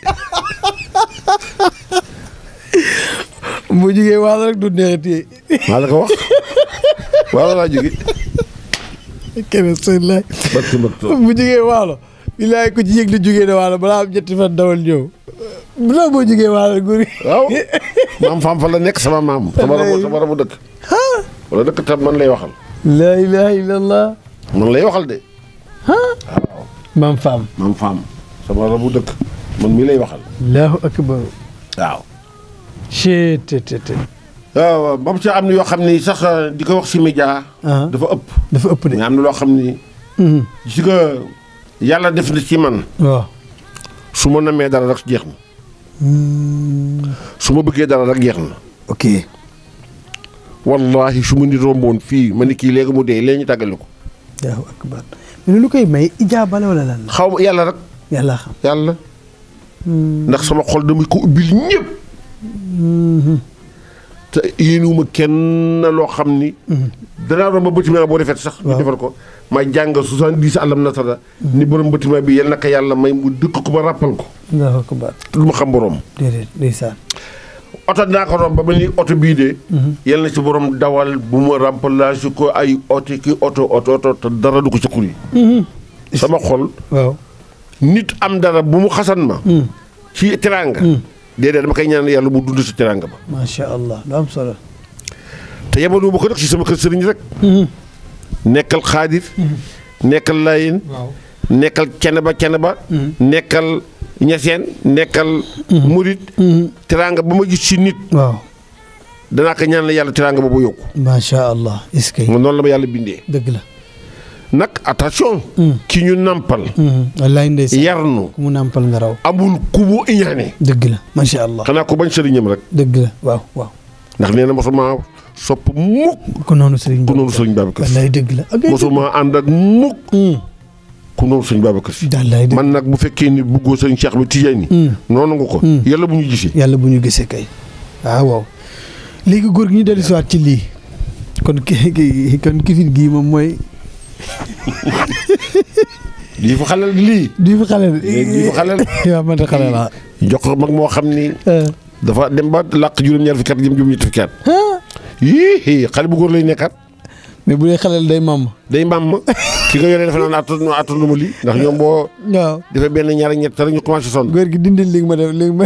boo jógee waalo rek du neexati maa la ko wax waalo laa jóge kenn seen laay barke barke bu jógee waalo bilaay ko ci yëg li jógee ne waalo balaa am ñetti fan dawal ñëw bu la boo jógee waalo góor gi waaw maam faam fa la nekk sama maam sama rabu sama rabu dëkk wala dëkk tam man lay waxal laa ilaha illallah man lay waxal de waaw maam faam maam faam sama rabu dëkk man mii lay waxal allahu akbar waaw cettt waaw ba mu ci am na yoo xam ni sax di ko wax si média dafa ëpp dafa ëpp de mais am na loo xam ni gis nga yàlla def na ci man waaw su ma namee dara rek jeex na su ma bëggee dara rek jeex na ok wallahi su ma nit romboon fii ma ni kii léegi mu dee léegi ñu tàggale ko allahu akbar mais lu koy may ijaaba la wala lan la xaw ma yàlla rek yàlla xam yàlla ndax sama xol dama ko ubbil ñëpp te yéenuma kenn loo xam ni danaa romb bâtiment boo defet sax ñu defal ko ma jàng soixante-dix alam nasara ni borom bâtiment bi yal na ko yàlla may mu dëkk ko ba ràppal ko allahu akbar te du ma xam borom déedéet ndeysaan oto dinaa ko romb ba ma ni oto bii de yal na ci borom dawal bu ma remplacé ko ay oto ki oto oto oto te dara du ko ci xur yi sama xol waaw nit am dara bu mu xasan ma ci teraanga déedéet dama koy ñaan yàlla mu dund si teraanga ba macha allah lu am solo te yemaloo ba ko rek si sama kër sëriñ rek nekkal xaadir nekkal layin nekkal cene ba cene ba nekkal ñaseen nekkal murit teraanga ba ma gis ci nit waaw danaa ko ñaan la yàlla teraanga boobu yokku macha allah est-ce que noonu la ma yàlla bindee dëgg la nag attention ki ñu nampal wallaay ndeysaan yarnu ku mu nampal nga raw amul ku mu iñaane dëgg la macha allah xanaa ko bañ sëriñam rek dëgg la waaw waaw ndax nee na mosuma sopp mukk ku noonu sëriñ ku noonu sëriñ Babacar wallaay dëgg la mosuma ànd ak mukk ku noonu sëriñ Babacar Si wallaay dëgg man nag bu fekkee ni bëggoo sëriñ Cheikh bi Tidiane noonu nga ko yàlla bu ñu gisee yàlla bu ñu gisee kay waaw waaw léegi góor gi ñu dellu si waat ci lii kon ki kon kifin gii moom mooy lii fa xalal lii di fi xale lii fa xalal waaw man de xale laa jox ko mag moo xam ni dafa dem ba làq juróom-ñaar fukki at jëm juróom ñetti fukki at yii xale bu góor lay nekkat mais bu dee xaleel day màmm day màmm ki nga yoree dafa naan attan attanu ma lii ndax ñoom boo waaw defee benn ñaar ñett rek ñu commencé sonn góor gi dindil léegi ma def léegi ma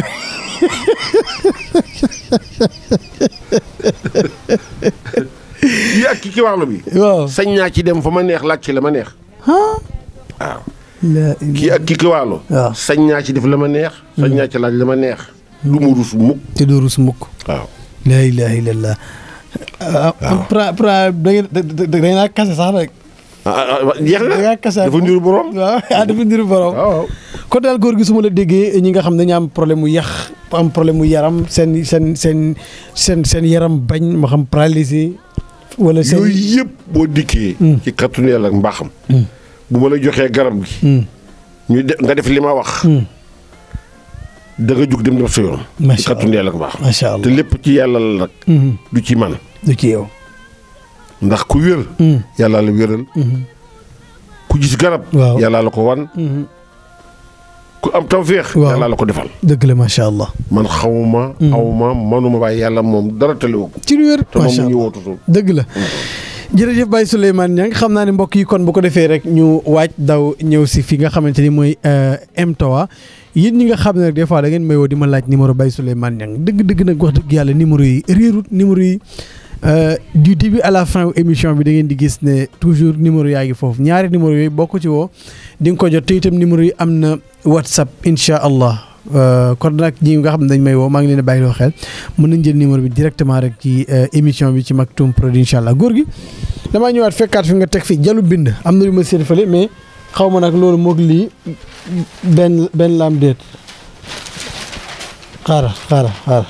yii ak ki ki waxlu bi waaw sañ naa ci dem fa ma neex laaj ci la ma neex waaw kii ak kii ki waalo waaw sañ naa ci def la ma neex sañ naa ci laaj la ma neex du ma rus mukk te doo rus mukk waaw laa ilaaha illallaah pra pra da ngeen da ngeen a kase sax rek jeex na da ngaa kase dafa niru borom waaw ah dafa niru borom waaw kon daal góor gi su ma la déggee ñi nga xam ne dañu am problème mu yax am problème mu yaram seen seen seen seen seen yaram bañ ma xam paralysé wala seen yooyu yëpp boo dikkee ci kattanu Yàlla ak mbaaxam bu ma la joxee garab gi ñu de nga def li ma wax da nga jug dem def sa yoon ci kattanu Yàlla ak mbaaxam macha allah te lépp ci yàlla la nag du ci man du ci yow ndax ku wér yàlla la wéral ku gis garab waaw yàlla la ko wan ku am tawféex yàlla la ko defal dëgg la macha allah man xawma awma manuma waaye yàlla moom dara talewu ko ci lu wér te moom mu ñu wootutul dëgg la jërëjëf Baye Souleymane Niang xam naa ne mbokk yi kon bu ko defee rek ñu waaj daw ñëw si fi nga xamante ni mooy M T O A yéen ñi nga xam ne rek des fois da ngeen may woo di ma laaj numéro Baye Souleymane Niang dëgg-dëgg nag wax dëgg yàlla numéro yi réerut numéro yi du début à la fin émission bi da ngeen di gis ne toujours numéro yaa ngi foofu ñaari numéro yooyu boo ko ci woo di nga ko jot te itam numéro yi am na WhatsApp incha allah kon nag ñi nga xam ne dañ may woo maa ngi leen a bàyyi loo xel mën nañ jël numéro bi directement rek ci émission bi ci Maktoum Prod incha allah góor gi damaa ñëwaat fekkaat fi nga teg fi jalu bind am na lu ma seet fële mais xaw ma nag loolu moog lii benn benn laam déet xaaral xaaral xaaral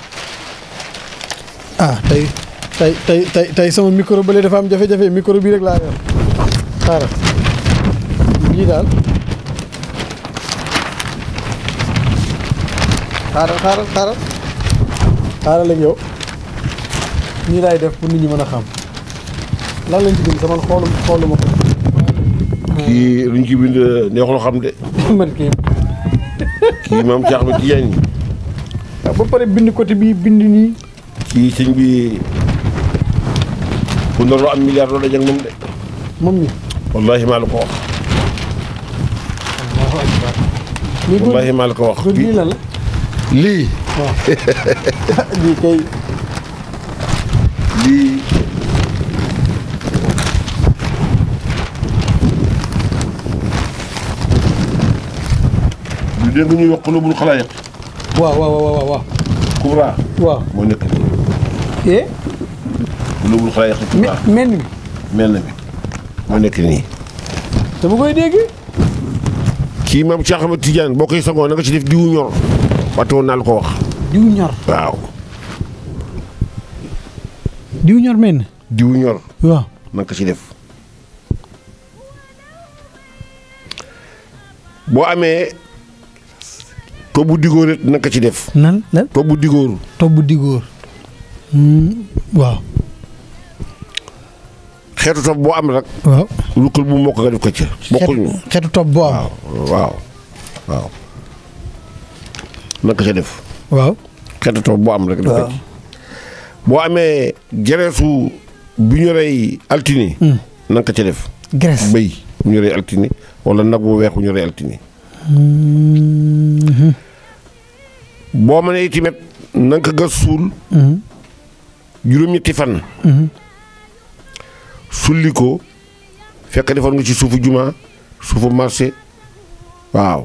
ah tey tey tey tey tey sama micro bële dafa am jafe-jafe micro bii rek laa yor xaaral lii daal xaaral xaaral xaaral xaaral ak yow nii laay def pour nit ñi mën a xam lan lañ ci bind sama xoolu xoolu ma ko. kii luñ ci bind neexul xam de. man kii. kii maam Cheikh Ahmed Tidiane. waaw ba pare bind côté bii bind nii. kii sëñ bi bu ndoroo am milliard doo dajak moom de. moom mi. wallaahi maa la ko wax. Allahu akbar. wallaahi maa la ko wax. lii lan la. lii. waaw lii kay. lii. lu dégg ñuy wax qulubul xalaayiq. waaw waaw waaw waaw. kubra. waaw moo nekk nii. eh. qulubul xalaayiq kubra. mel mi. mel na mi moo nekk nii. dama koy dégg. kii maam Cheikh Ahmed Tidiane boo koy sangoo na nga ci def diwu ñor. waxtu woon naa la ko wax. diw ñor. waaw. diw ñor mel. diwu ñor. waaw. na nga ko ci def. boo amee tobbu digóor it na nga ko ci def. nan lan. tobbu digóor. tobbu digóor. waaw. xeetu topp boo am rek. waaw. lukkul bu mokk nga def ko ca. bokkuñu xeetu topp boo am. waaw waaw. na nga ko ca def. waaw. xeetu topp boo am rek. def ko ci boo amee gereesu bu ñu rey altine. na nga ko ca def. graisse bëy bu ñu rey altine wala nag bu weex bu ñu rey altine. boo mënee itamit na nga ko gas suul. juróom-ñetti fan. sulli ko fekk defoon nga ci suufu juma suufu marché waaw.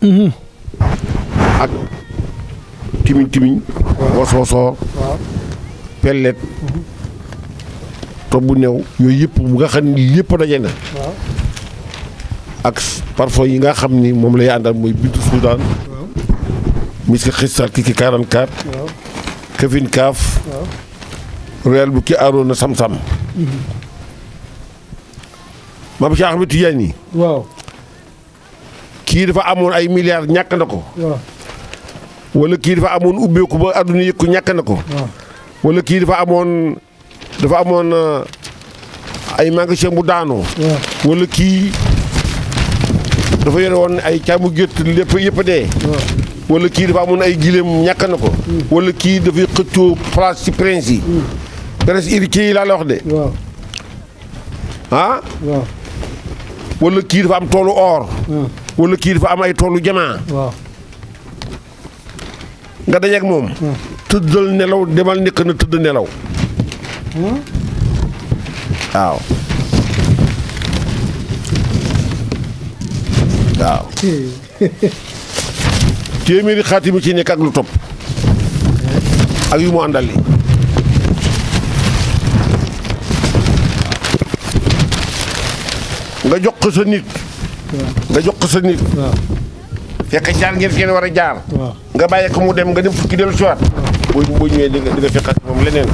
ak timiñ timiñ. wosoosoo. pellet. tobb bu new yooyu yëpp bu nga xam ni yëpp daje na. ak parfum yi nga xam ni moom lay àndal mooy bintu Soudan. miski xistal ki ki quarante-quatre. këfin kaaf. royal bu ki aaroon na sam-sam. maam Cheikh Ahmed Tidiane yi. waaw. kii dafa amoon ay milliards ñàkk na ko. waaw. wala kii dafa amoon ubbeeku ba àdduna yëg ko ñàkk na ko. waaw. wala kii dafa amoon dafa amoon ay magasin bu daanoo. waaw. wala kii dafa yore woon ay caamu gétt lépp yëpp a dee. waaw. wala kii dafa amoon ay gileem ñàkk na ko. wala kii dafay xëccoo place ci prince yi. prince héritier yi laa la wax de. waaw. ah. waaw. wala kii dafa am toolu or. wala kii dafa am ay toolu jamaa. waaw. nga dajeeg moom. tëddal nelaw demal nekk na tëdd nelaw. waaw. waaw. téeméeri xaatim ci nekk ak lu topp. ak yu mu àndal li nga jox ko sa nit. nga jox ko sa nit. fekk jaar ngeen kenn war a jaar. nga bàyyi ko mu dem nga dem fukki dellu si waat. boo boo ñëwee di nga di nga fekk ak moom leneen.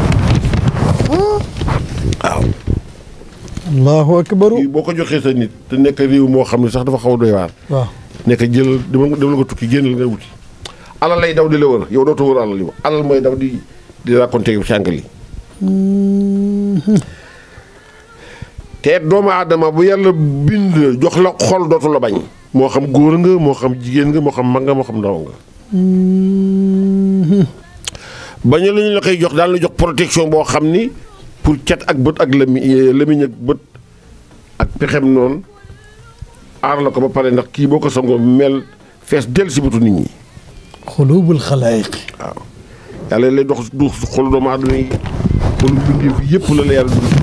waaw. allahu akbar. boo ko joxee sa nit te nekk réew moo xam ne sax dafa xaw a doy waar. waaw. nekk jël dama dama la ko tukki génn la nga wuti. alal lay daw di la wër yow dootoo wër alal yi alal mooy daw di di raconté yu sànq li te doomu aadama bu yàlla bind jox la xol dootu la bañ. moo xam góor nga moo xam jigéen nga moo xam mag nga moo xam ndaw nga. bañ la ñu la koy jox daal la jox protection boo xam ni pour cat ak bët ak lami lamiñ ak bët ak pexem noonu aar la ko ba pare ndax kii boo ko sangoo mel fees del si bëtu nit ñi. xulubul xalaayiq. waaw yàlla lay dox du xolu doomu aadama yi xolu mbindeef yëpp la la yàlla dund.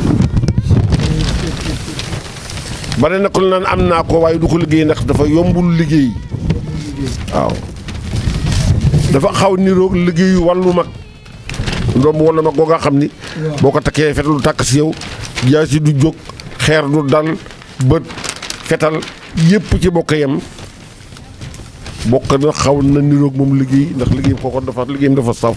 bare na ko la naan am naa ko waaye du ko liggéey ndax dafa yombul liggéey. waaw dafa xaw niroog liggéeyu wàllu mag ndomb wala mag boo nga xam ni. boo ko takkee fetal du tàkk si yow jaasi du jóg xeer du dal bët fetal yëpp ci bokk yem bokk na xaw na niroog moom liggéey ndax liggéeyam kooko dafa liggéeyam dafa saf.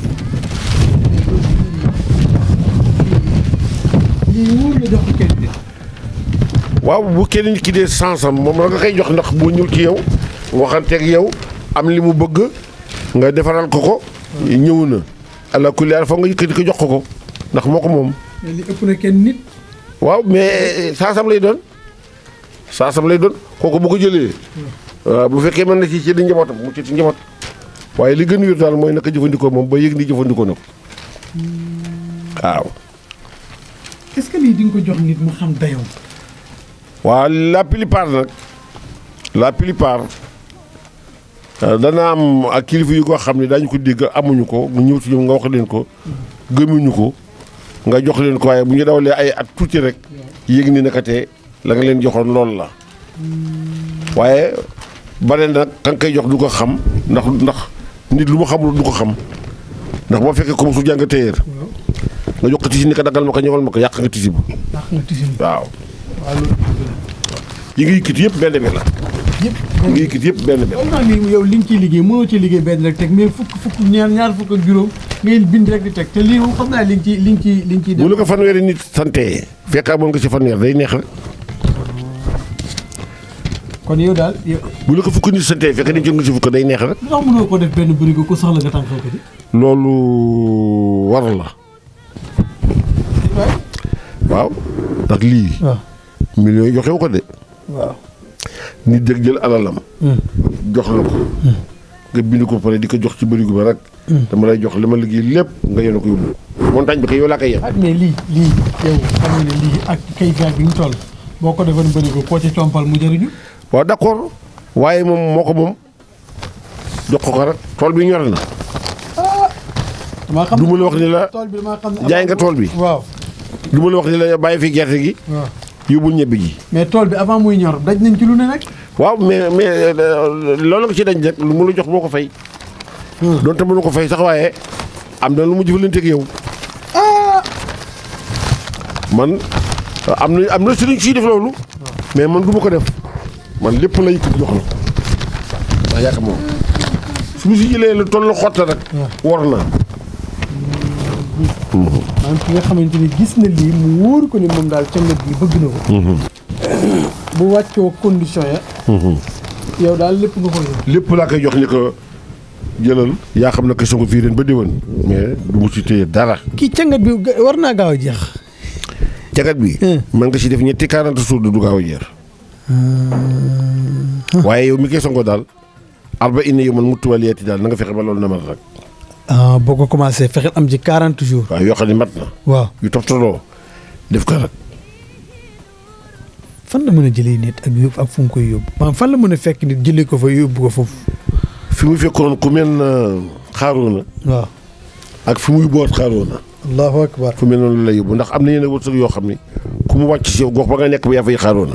waaw bu kenn nit ki dee sansam moom la nga koy jox ndax boo ñëw ci yow waxanteeg yow am li mu bëgg nga defaral ko ko. ñëw na ala kulli aal foog nga yëkkati ko jox ko ko ndax moo ko moom. mais li ëpp na kenn nit. waaw mais saasam lay doon saasam lay doon kooku bu ko jëlee. waaw bu fekkee mën na ci ci di njabootam mu ci ci njaboot. waaye li gën a wér daal mooy naka jëfandikoo moom ba yëg ni jëfandikoo na ko waaw. est-ce que lii di nga ko jox nit mu xam dayoo. waaw la plupart nag la plupart dana am ak kilifa yu ko xam ne daañu ko dégg amuñu ko nga ñëw ci ñoom nga wax leen ko gëmuñu ko nga jox leen ko waaye bu ñu dawalee ay at tuuti rek yéeg ni nakatee la nga leen joxoon loolu la waaye bare nag ka nga koy jox du ko xam ndax ndax nit lu mu xamul du ko xam ndax boo fekkee comme su jàng téyeer nga jox ko tisi ni ko daggal ma ko ñëwal ma ko yàq nga tisi ba waaw yi nga yëkkati yëpp benn bi la yëpp yi nga yëkkati yëpp benn bi la xam naa ni yow li nga ciy liggéey mënoo ci liggéey benn rek teg mais fukk fukk ñaar ñaar fukk ak juróom ngay bind rek di teg te lii moom xam naa li nga ciy li nga ciy li nga ciy def bu la ko fanweeri nit santee fekk amoon nga ci fanweer day neex rek kon yow daal yow bu la ko fukk nit santee fekk dañ ci nga ci fukk day neex rek lu tax mënoo ko def benn bërigo ko soxla nga tànqal ko ci loolu war la waaw ndax lii waaw millions yi joxewu ko de waaw nit dëgg jël alalam jox la ko nga bind ko pare di ko jox ci bërigo ba rek dama lay jox li ma liggéey lépp nga yéen a ko yóbbu montagne bi kay yow laa koy yem ah mais lii lii yow xam nga ne lii ak kay gaal bi ñu toll boo ko defoon bërigo koo ci compal mu jëriñu waaw d'accord waaye moom moo ko moom jox ko ko rek tool bi ñor na damaa xam du ma la wax ni la tool bi damaa xam ne jaay nga tool bi waaw du ma la wax ni la bàyyi fi gerte gi waaw yóbbul ñebbe ji mais tool bi avant muy ñor daj nañ ci lu ne nag waaw mais mais loolu nga ci dañ rek lu mu la jox moo ko fay doonte mënu ko fay sax waaye am na lu mu jëflanteeg yow man am na am na sëriñ siy def loolu mais man du ma ko def man lépp la yëkkati jox la ndax yaakaar moom su mu si jëlee lu toll xotta rek war na maanaam ki nga xamante ni gis na lii mu wóor ko ni moom daal cangat bi bëgg na ko bu wàccoo condition ya yow daal lépp nga ko yor lépp laa koy jox ni ko jëlal yaa xam ne que songo fii ren ba déwén mais du mu ci téye dara kii cangat bi war naa gaaw a jeex cagat bi man nga si def ñetti quarante jours du gaaw a jeex waaye yow mi koy songo daal arba ine yow man muttuwal yeeti daal na nga fexe ba loolu na mat rek ah boo ko commencé fexeel am ci quarante jours waaw yoo xam ne mat na waaw yu toftaloo def ko rek fan la mën a jëlee nit ak yóbbu ak fu mu koy yóbbu maanaam fan la mën a fekk nit jëlee ko fa yóbbu ko foofu fi mu fekkoon ku mel na xaaroona waaw ak fi muy boot xaaroona allahu akbar fu mel noonu la yóbbu ndax am na yenn wërsëg yoo xam ni ku mu wàcc si yow gox ba nga nekk ba yaa fay xaaroona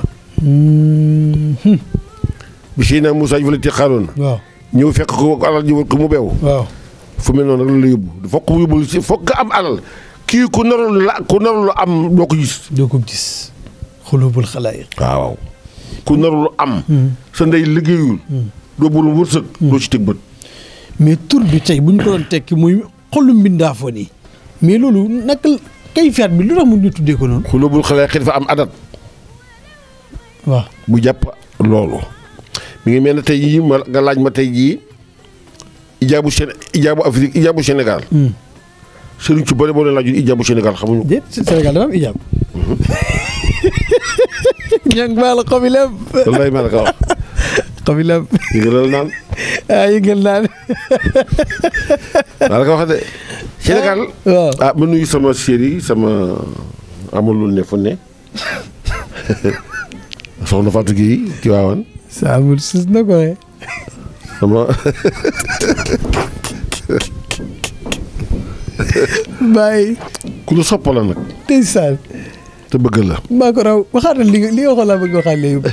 bi Seydina Moussa ji fa la teg xaaroona waaw ñëw fekk ko alal ji wër ko mu beew waaw fu mel noonu rek la yóbbu fokk mu yóbbul si fokk nga am alal kii ku narul la ku narul am doo ko gis doo ko gis xulubul xalaayiq waaw ku narul am sa ndey liggéeyul doo bul wërsëg doo ci teg bët mais tur bi tey bu ñu ko doon tekki muy xolu mbindaafoo nii mais loolu naka kay feet bi lu tax mu ñu tuddee ko noonu xulóobul xale xi dafa am adat waaw bu jàpp loolu mi ngi mel ne tey jii ma nga laaj ma tey jii ijaabu Sén ijaabu Afrique ijaabu Sénégal sëriñ ci bëri boo leen laajul ijaabu Sénégal xamuñu déet Sénégal dafa am ijaab ñang baal xobi lem wallaay ma la ko wax xobi lem yëngalal naan ah yëngal naan maa la ko wax de Sénégal waaw ah ma nuyu sama chéri sama amul lu ne fu ne soxna Fatou Gueye ci waawan sa amul sus na ko eh sama bàyyi ku la sopp la nag ndeysaan te bëgg la maa ko raw waxaatal li nga li nga waxoon laa bëgg waxaat léegi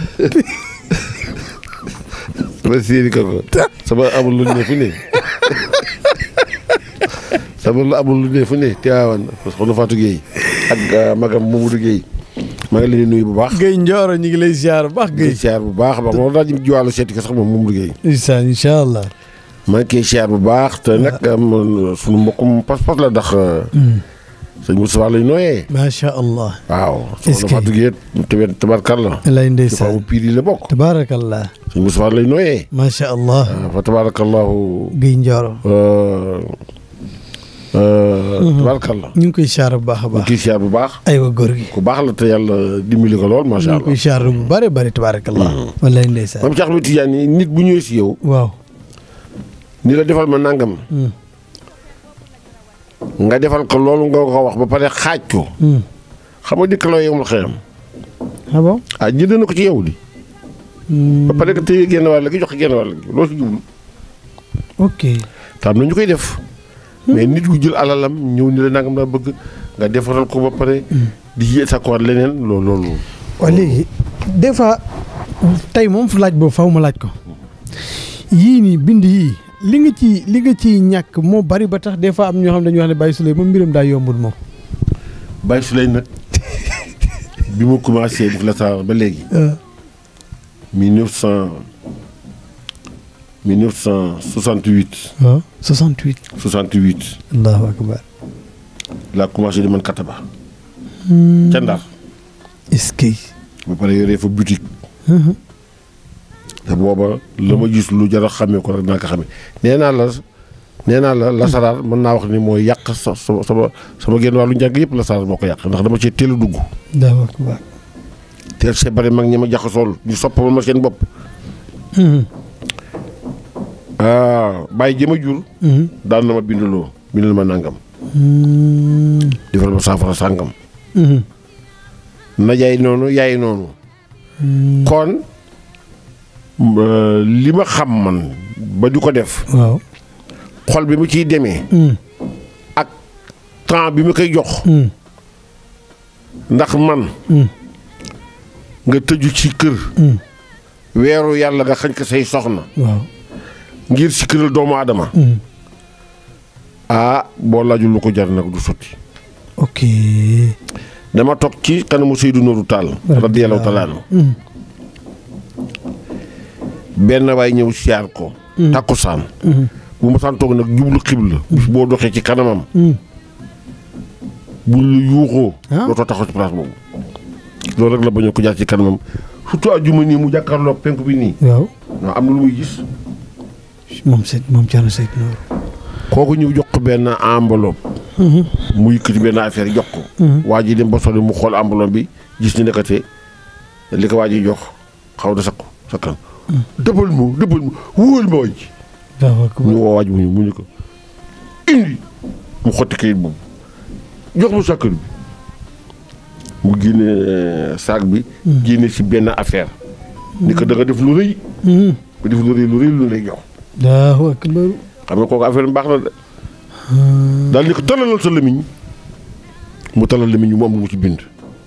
sama chéri ko sama amul lu ne fu ne sama lu amul lu ne fu ne ci waawan soxna Fatou Gueye ak magam Mamadou Gueye maa ngi leen di nuyu bu baax. Guèye Ndioro ñu ngi lay ziar bu baax Guèye. ziar bu baax a baax moom daal di jiwàllu seeti ko sax moom moom liggéey. incha incha allah. maa ngi koy ziar bu baax. te nag sunu mbokkum pas-pas la ndax. sëñ Moustapha lañ nooyee. macha allah. waaw. est-ce que soxna Fatou Gueye tamit tabarkalla. lay ndeysaan ci faamu piir yi la bokk. tabarakallah. sëñ Moustapha lay nooyee. macha allah. fa tabarakallahu. Guèye Ndioro. tabarakallah. ñu ngi koy siyaar bu baax a baax. ñu ngi koy siyaar bu baax. aywa góor gi. ku baax la te yàlla dimbali ko lool macha allah. ñu ngi koy siyaar bu bëri bëri tabarakallah. wallaay ndeysaan. moom Cheikh Ahmed Tidiane nit bu ñëwee si yow. waaw. ni la defal ma nangam. nga defal ko loolu nga ko wax ba pare xaaj ko. xam nga dikk loo yemul xëyam. ah bon. ah jënd na ko ci yow di. ba pare que téye genn wàll gi jox genn wàll gi loo si jublu. ok. te am na ñu koy def. mais nit ku jël alalam ñëw ni la nangam laa bëgg nga defaral ko ba pare. di yee sa ko leneen loolu loolu. waaw léegi des fois tey moom fu laaj boobu faw ma laaj ko yii nii bind yii li nga ci li nga ciy ñàkk moo bari ba tax des fois am ñoo xam ne dañuy wax ne Baye Souleye moom mbiram daa yombul moom. Baye Souleye nag bi ma commencé def la saa ba léegi. mille neuf cent mille neuf cent soixante-huit. waaw soixante-huit. soixante-huit. allahu akbar. laa commencé di man kataba. ca Ndar. est-ce que. ba pare yoree fa boutique. te booba la ma gis lu jar a xamee ko rek naa ko xamee nee naa la nee naa la lasaraar mën naa wax ni mooy yàq sa sama sama sama genn wàllu njàng yëpp lasaraar moo ko yàq ndax dama cee teel a dugg. allahu akbar. teel see bari mag ñi ma jaxasool ñu soppal ma seen bopp. bàyyi jëma jur. daan na ma bindaloo bindal ma nangam. defal ma saafara sàngam. na yaay noonu yaay noonu. kon li ma xam man ba di ko def. waaw. xol bi mu ciy demee. ak temps bi mu koy jox. ndax man. nga tëju ci kër. weeru yàlla nga xañ ko say soxna. waaw. ngir si këral doomu aadama. ah boo laajul lu ko jar nag du sotti. ok. dama toog ci kanamu Seydou Nourou Tall. radiyallahu taala anhu. benn waay ñëw siyaar ko. takkusaan. bu ma saan toog nag jublu xibla. bis boo doxee ci kanamam. buñ lu yuuxoo. dootoo taxaw ci place boobu. loolu rek la bañoo ko jaar ci kanamam surtout àjjuma nii mu jàkkaarloog penku bi nii. waaw. non am na lu muy gis. moom Seydou moom Thierno Seydou Nourou. kooku ñëw jox ko benn enveloppe. mu yëkkati benn affaire jox ko. waa ji dem ba sori mu xool enveloppe bi gis ni nekkate li ko waa ji jox xaw da sakku sakkan. dëppal mu dëppal mu wóol ma waaj. ñu woo waaj mu ñu mu ñu ko indi mu xotti kayit boobu jox ma sàkkar bi mu génne saak bi. génne si benn affaire. ni ko da nga def lu rëy. nga def lu rëy lu rëy lu lay jox. Allahu akbar. xam nga kooku affaire bi baax na de. daal ni ko talalal sa lamiñ mu talal lamiñ mu am lu mu ci bind.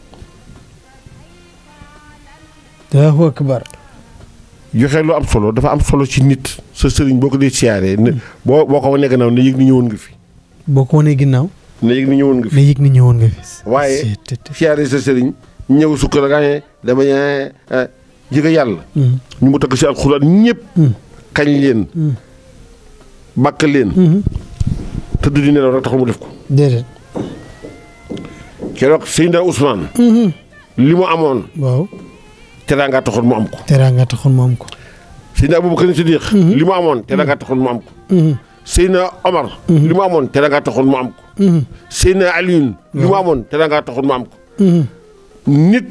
Allahu akbar. joxe lu am solo dafa am solo ci nit sa sëriñ boo ko dee siyaaree ne boo boo ko wanee gannaaw ne yëg ni ñëwoon nga fi. boo ko wanee ginnaaw. ne yëg ni ñëwoon nga fi. ne yëg ni ñëwoon nga fi. waaye siyaaree sa sëriñ ñëw sukk la nga dama ñëwee jege yàlla. ñu mu tagg si alxuraan ñëpp. kañ leen. bàkk leen. tëdd di nelaw rek taxul mu def ko. déedéet. keroog Seydina Ousmane. li mu amoon. waaw. teraanga taxoon mu am ko. teraanga taxoon mu am ko. Seydina Aboubacar Siddiq. li mu amoon teraanga taxoon mu am ko. Seydina Omar. li mu amoon teraanga taxoon mu am ko. Seydina Alioune. li mu amoon teraanga taxoon mu am ko. nit.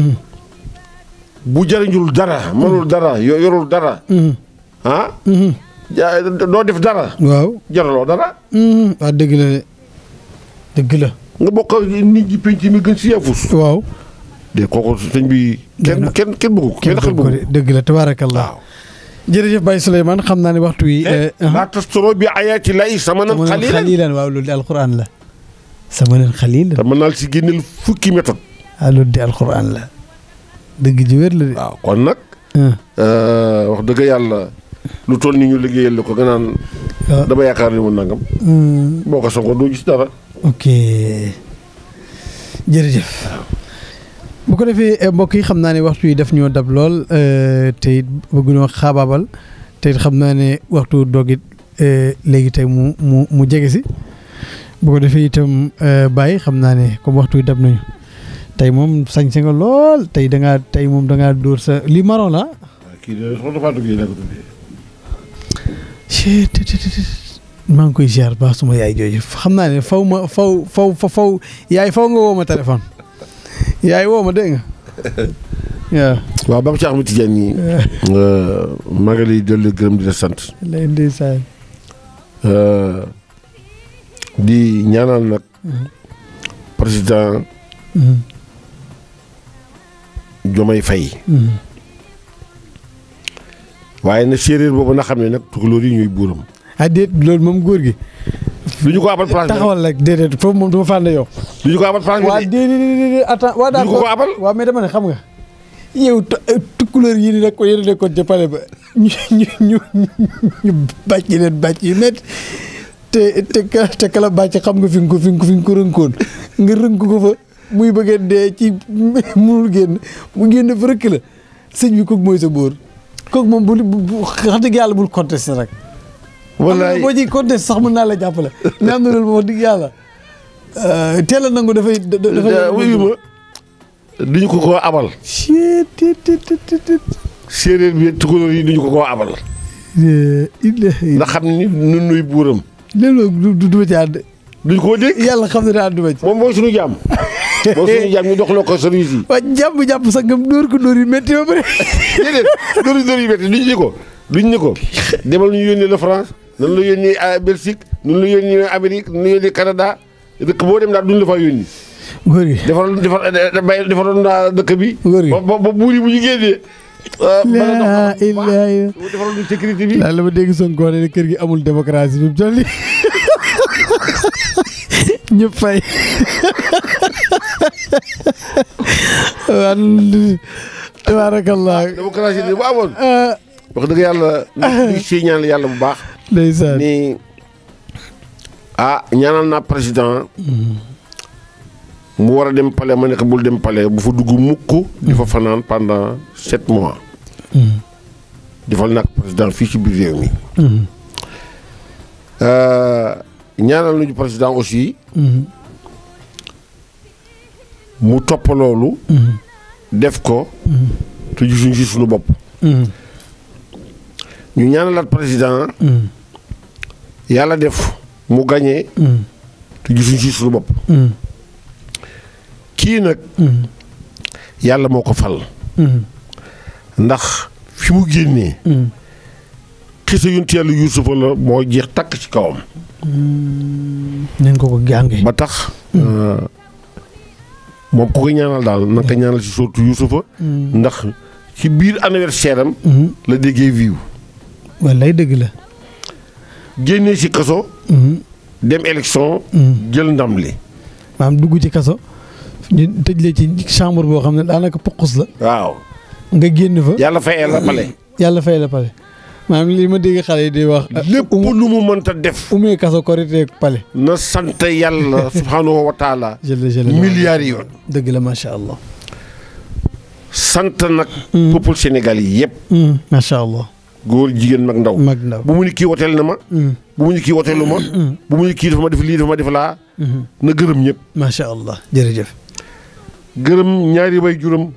bu jariñul dara mënul dara yorul dara. ah. doo def dara. waaw jaraloo dara. waaw dëgg la de dëgg la. nga bokk nit ñi penc mi gën si yafus. waaw. de kooku sëñ bi. kenn kenn kenn bëggu ko kenn xel bëggu ko. dëgg la tabaarakallah. waaw. jërëjëf Baye Souleymane xam naa ne waxtu wi. laa tastaroo bi ayaati laahi samanan xaliilan waaw loolu de alquran la. samanan xaliilan. te mën naa si génneel fukki méthode. ah loolu de alquran la. dëgg ji wér la de. waaw kon nag. wax dëgg yàlla. lu toll ni ñu liggéeyal la ko nga naan. dama yaakaar ni mu nangam. boo ko soxla doo gis dara. ok jërëjëf. bu ko defee mbokk yi xam naa ne waxtu yi daf ñoo dab lool te it bëgguñoo xaabaabal te it xam naa ne waxtu dogit léegi tey mu mu mu jege si. bu ko defee itam bàyyi xam naa ne comme waxtu yi dab nañu tey moom sañse nga lool tey da ngaa tey moom da ngaa dóor sa lii marron la. ok kii de soxna Fatou Gueye laa ko tuddee. maa ngi koy ziar baax suma yaay jooju xam naa ne faw ma faw faw faw yaay faw nga woo ma téléphone yaay woo ma dégg nga waaw. waaw ba mu ci Ahmed Tidiane nii. maa ngi lay dolli gërëm di la sant. lay ndeysaan. di ñaanal nag. président. Diomaye Faye. waaye nag séeréer boobu na xam ne nag tukulóor yi ñuy buuram. ah déet loolu moom góor gi. du ñu ko abal place taxawal rek déedéet foofu moom du ma fànn yow. du ñu ko abal place waa déedéet attends waa du ñu ko abal. waaw mais dama ne xam nga. yow tukkulóor yi ni nag ko yéen a nekkoon ca pale ba ñu ñu ñu ñu bàcc leen bàcc yu métti te te ka te kala bàcc xam nga fi nga ko fi nga ko fi nga ko rënkoon nga rënk ko fa muy bëggee dee ci munul génn mu génn fa rëkk la sëñ bi kooku mooy sa bóor kooku moom bu bu wax dëgg yàlla bul contesté rek. wallaay boo ciy contesté sax mën naa la jàppale. mais am na loolu wax dëgg yàlla teel a nangu dafay. dafay wuyu ma duñu ko koo abal. séeréer bi tukulóor yi duñu ko koo abal. ndax xam ni nun nuy buuram. léeg-léeg du du ma ci ànd. duñ koo dégg yàlla xam ne daal du ma ci. moom mooy suñu jàmm. mooy suñu jàmm ñu doxaloo ko service yi. waaw jàmm jàpp sax nga dóor ko dóor yu métti ba bëri. déedéet dóor yu dóor yu métti duñ ni ko duñ ni ko demal ñu yónnee la France nan la yónnee Belgique nun la yónnee Amérique nun la yónnee Canada dëkk boo dem daal duñ la faa yónni. góor gi defaroon defar defaroon naa dëkk bi. góor gi ba ba buur yi bu ñu génnee. laa ilaaha defaroon du sécurité bi. daal la ma dégg Sonko ne kër gi amul démocratie bi mu toll nii ñëpp fay. tabaarakallah. démocratie bi bu amoon. wax dëgg yàlla. ñu siy ñaan yàlla bu baax. ndeysaan ni ah ñaanal naa président. mu war a dem palais ma nekk bul dem palais bu fa dugg mukk di fa fanaan pendant sept mois. defal nag président fii ci biir réew mi. ñaanal nañu président aussi. mu topp loolu. def ko. te gisuñ ci suñu bopp. ñu ñaanalaat président. yàlla def mu gañe. te gisuñ ci suñu bopp. kii nag. yàlla moo ko fal. ndax fi mu génnee. xisa yonent yàlla Yuusufa la moo jeex takk ci kawam. nañ ko ko jàngee. ba tax. moom ku ko ñaanal daal na nga ko ñaanal ci sootu Yuusufa. ndax ci biir anniversaire am. la déggee viiw. wallaay dëgg la. génnee ci kaso. dem élection. jël ndam li. maam dugg ci kaso. ñu tëj la ci chambre boo xam ne daanaka puqus la. waaw. nga génn fa. yàlla fayee la pale. yàlla fay la pale. maanaam lii ma dégg xale yi di wax. lépp lu mu mënta def. umee kaso korité pale. na sant yàlla subhanahu wa taala. jël jël milliards yi yoon. dëgg la macha allah. sant nag. peuple Sénégal yi yëpp. macha allah. góor jigéen mag ndaw. mag ndaw bu mu ni kii woteel na ma. bu mu ni kii woteelu ma. bu mu ni kii dafa ma def lii dafa ma def laa. na gërëm ñëpp. macha allah jërëjëf. gërëm ñaari way juróom.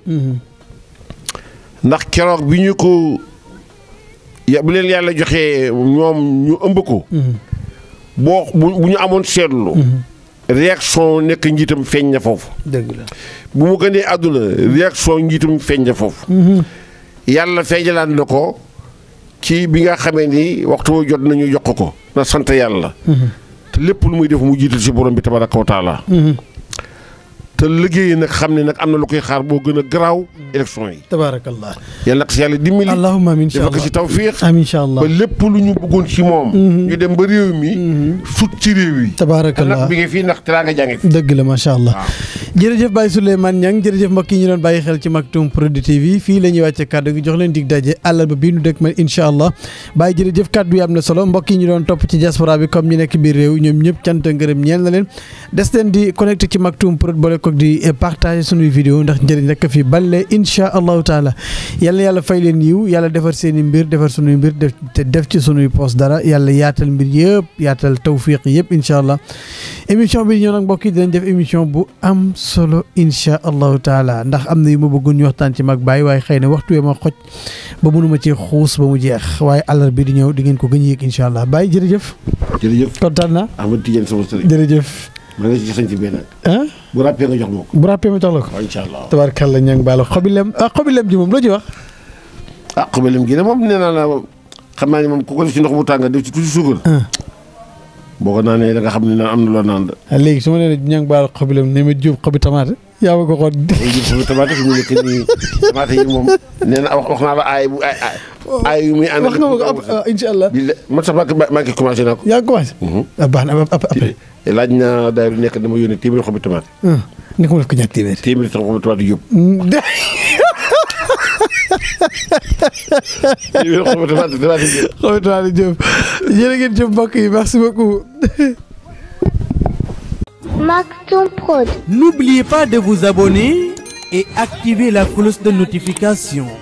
ndax keroog bi ñu ko ya bu leen yàlla joxee ñoom ñu ëmb ko. boo bu ñu amoon seetlu. réaction nekk njiitam feeñ na foofu. dëgg la bu mu gënee àdduna réaction njiitam feeñ na foofu. yàlla feeñalaat na ko ci bi nga xamee ni waxtu woo jot nañu jox ko na sant yàlla. te lépp lu muy def mu jiital si borom bi tabaraka wa taala. te liggéey nag xam ne nag am na lu koy xaar boo gën a garaaw élection yi. tabaarakallah. yàlla nag si yàlla dimbali. allahumma amiin incha allah dafa ko si tawfiix. amiin incha allah ba lépp lu ñu bëggoon ci moom. ñu dem ba réew mi. sut ci réew yi. tabaarakallah nag bi nga fii ndax teraanga jànge fi. dëgg la macha allah. jërëjëf Baye Souleymane Niang jërëjëf mbokk yi ñu doon bàyyi xel ci Maktoum Prod T V fii la ñuy wàcce kàddu gi jox leen dig daje àllarba bii nu dëkk man incha allah Baye jërëjëf kàddu yi am na solo mbokk yi ñu doon topp ci diaspora bi comme ñu nekk biir réew ñoom ñëpp cant ngërëm ñeel na leen des leen di connecté ci Maktoum Prod boole ko di partager sunuy vidéo ndax njëriñ rek fi balle incha allahu taala yal na yàlla fay leen yiw yàlla defar seen i mbir defar sunuy mbir def te def ci sunuy poos dara yàlla yaatal mbir yëpp yaatal tawfiq yëpp incha allah émission bi ñëw nag mbokk yi dinañ def émission bu am solo insha allahu taala ndax am na yu ma bëggoon ñu waxtaan ci mag Baye waaye xëy na waxtu wi ma xoj ba mënuma ci xuus ba mu jeex waaye àllar bi di ñëw di ngeen ko gën a yëg insha allah Baye jërëjëf. jërëjëf kontaan naa. Ahmad Tidiane sama sëriñ. jërëjëf. maa ngi ci sañ ci benn. ah. bu ràppee nga jox ma ko. bu ràppee ma jox la ko. waaw incha allah. tabarkalla ñang baalo xobi lem ah xobi lem ji moom loo ci wax. ah xobi lem gi ne moom nee naa la xam naa ne moom ku ko def ci ndox mu tàng def ci tuuti suukar. boo ko naanee da nga xam ne naan am na loo naan de. léegi su ma nee ñang baalo xobi lem ne ma jóob xobi tamaate yaa ma ko xool. jóob xobi tamaate fi mu nekk nii tamaate yi moom nee na wax wax naa la aay bu ay aay yu muy ànd. wax nga ma ko ab incha allah. bi man sax maa ngi commencé naa ko. yaa ngi commencé. baax na après. laaj naa daay lu nekk dama yónnee téeméeri xobi tamaate. ni ko ma def ko ñaar téeméer. téeméeri sax xobi tamaate yóbbu. téeméeri xobi tamaate tamaate yóbbu. xobi tamaate yóbbu jërë ngeen jëf mbokk yi merci beaucoup. Maktoum Prod. N'oubliez pas de vous abonner et activer la cloche de notification.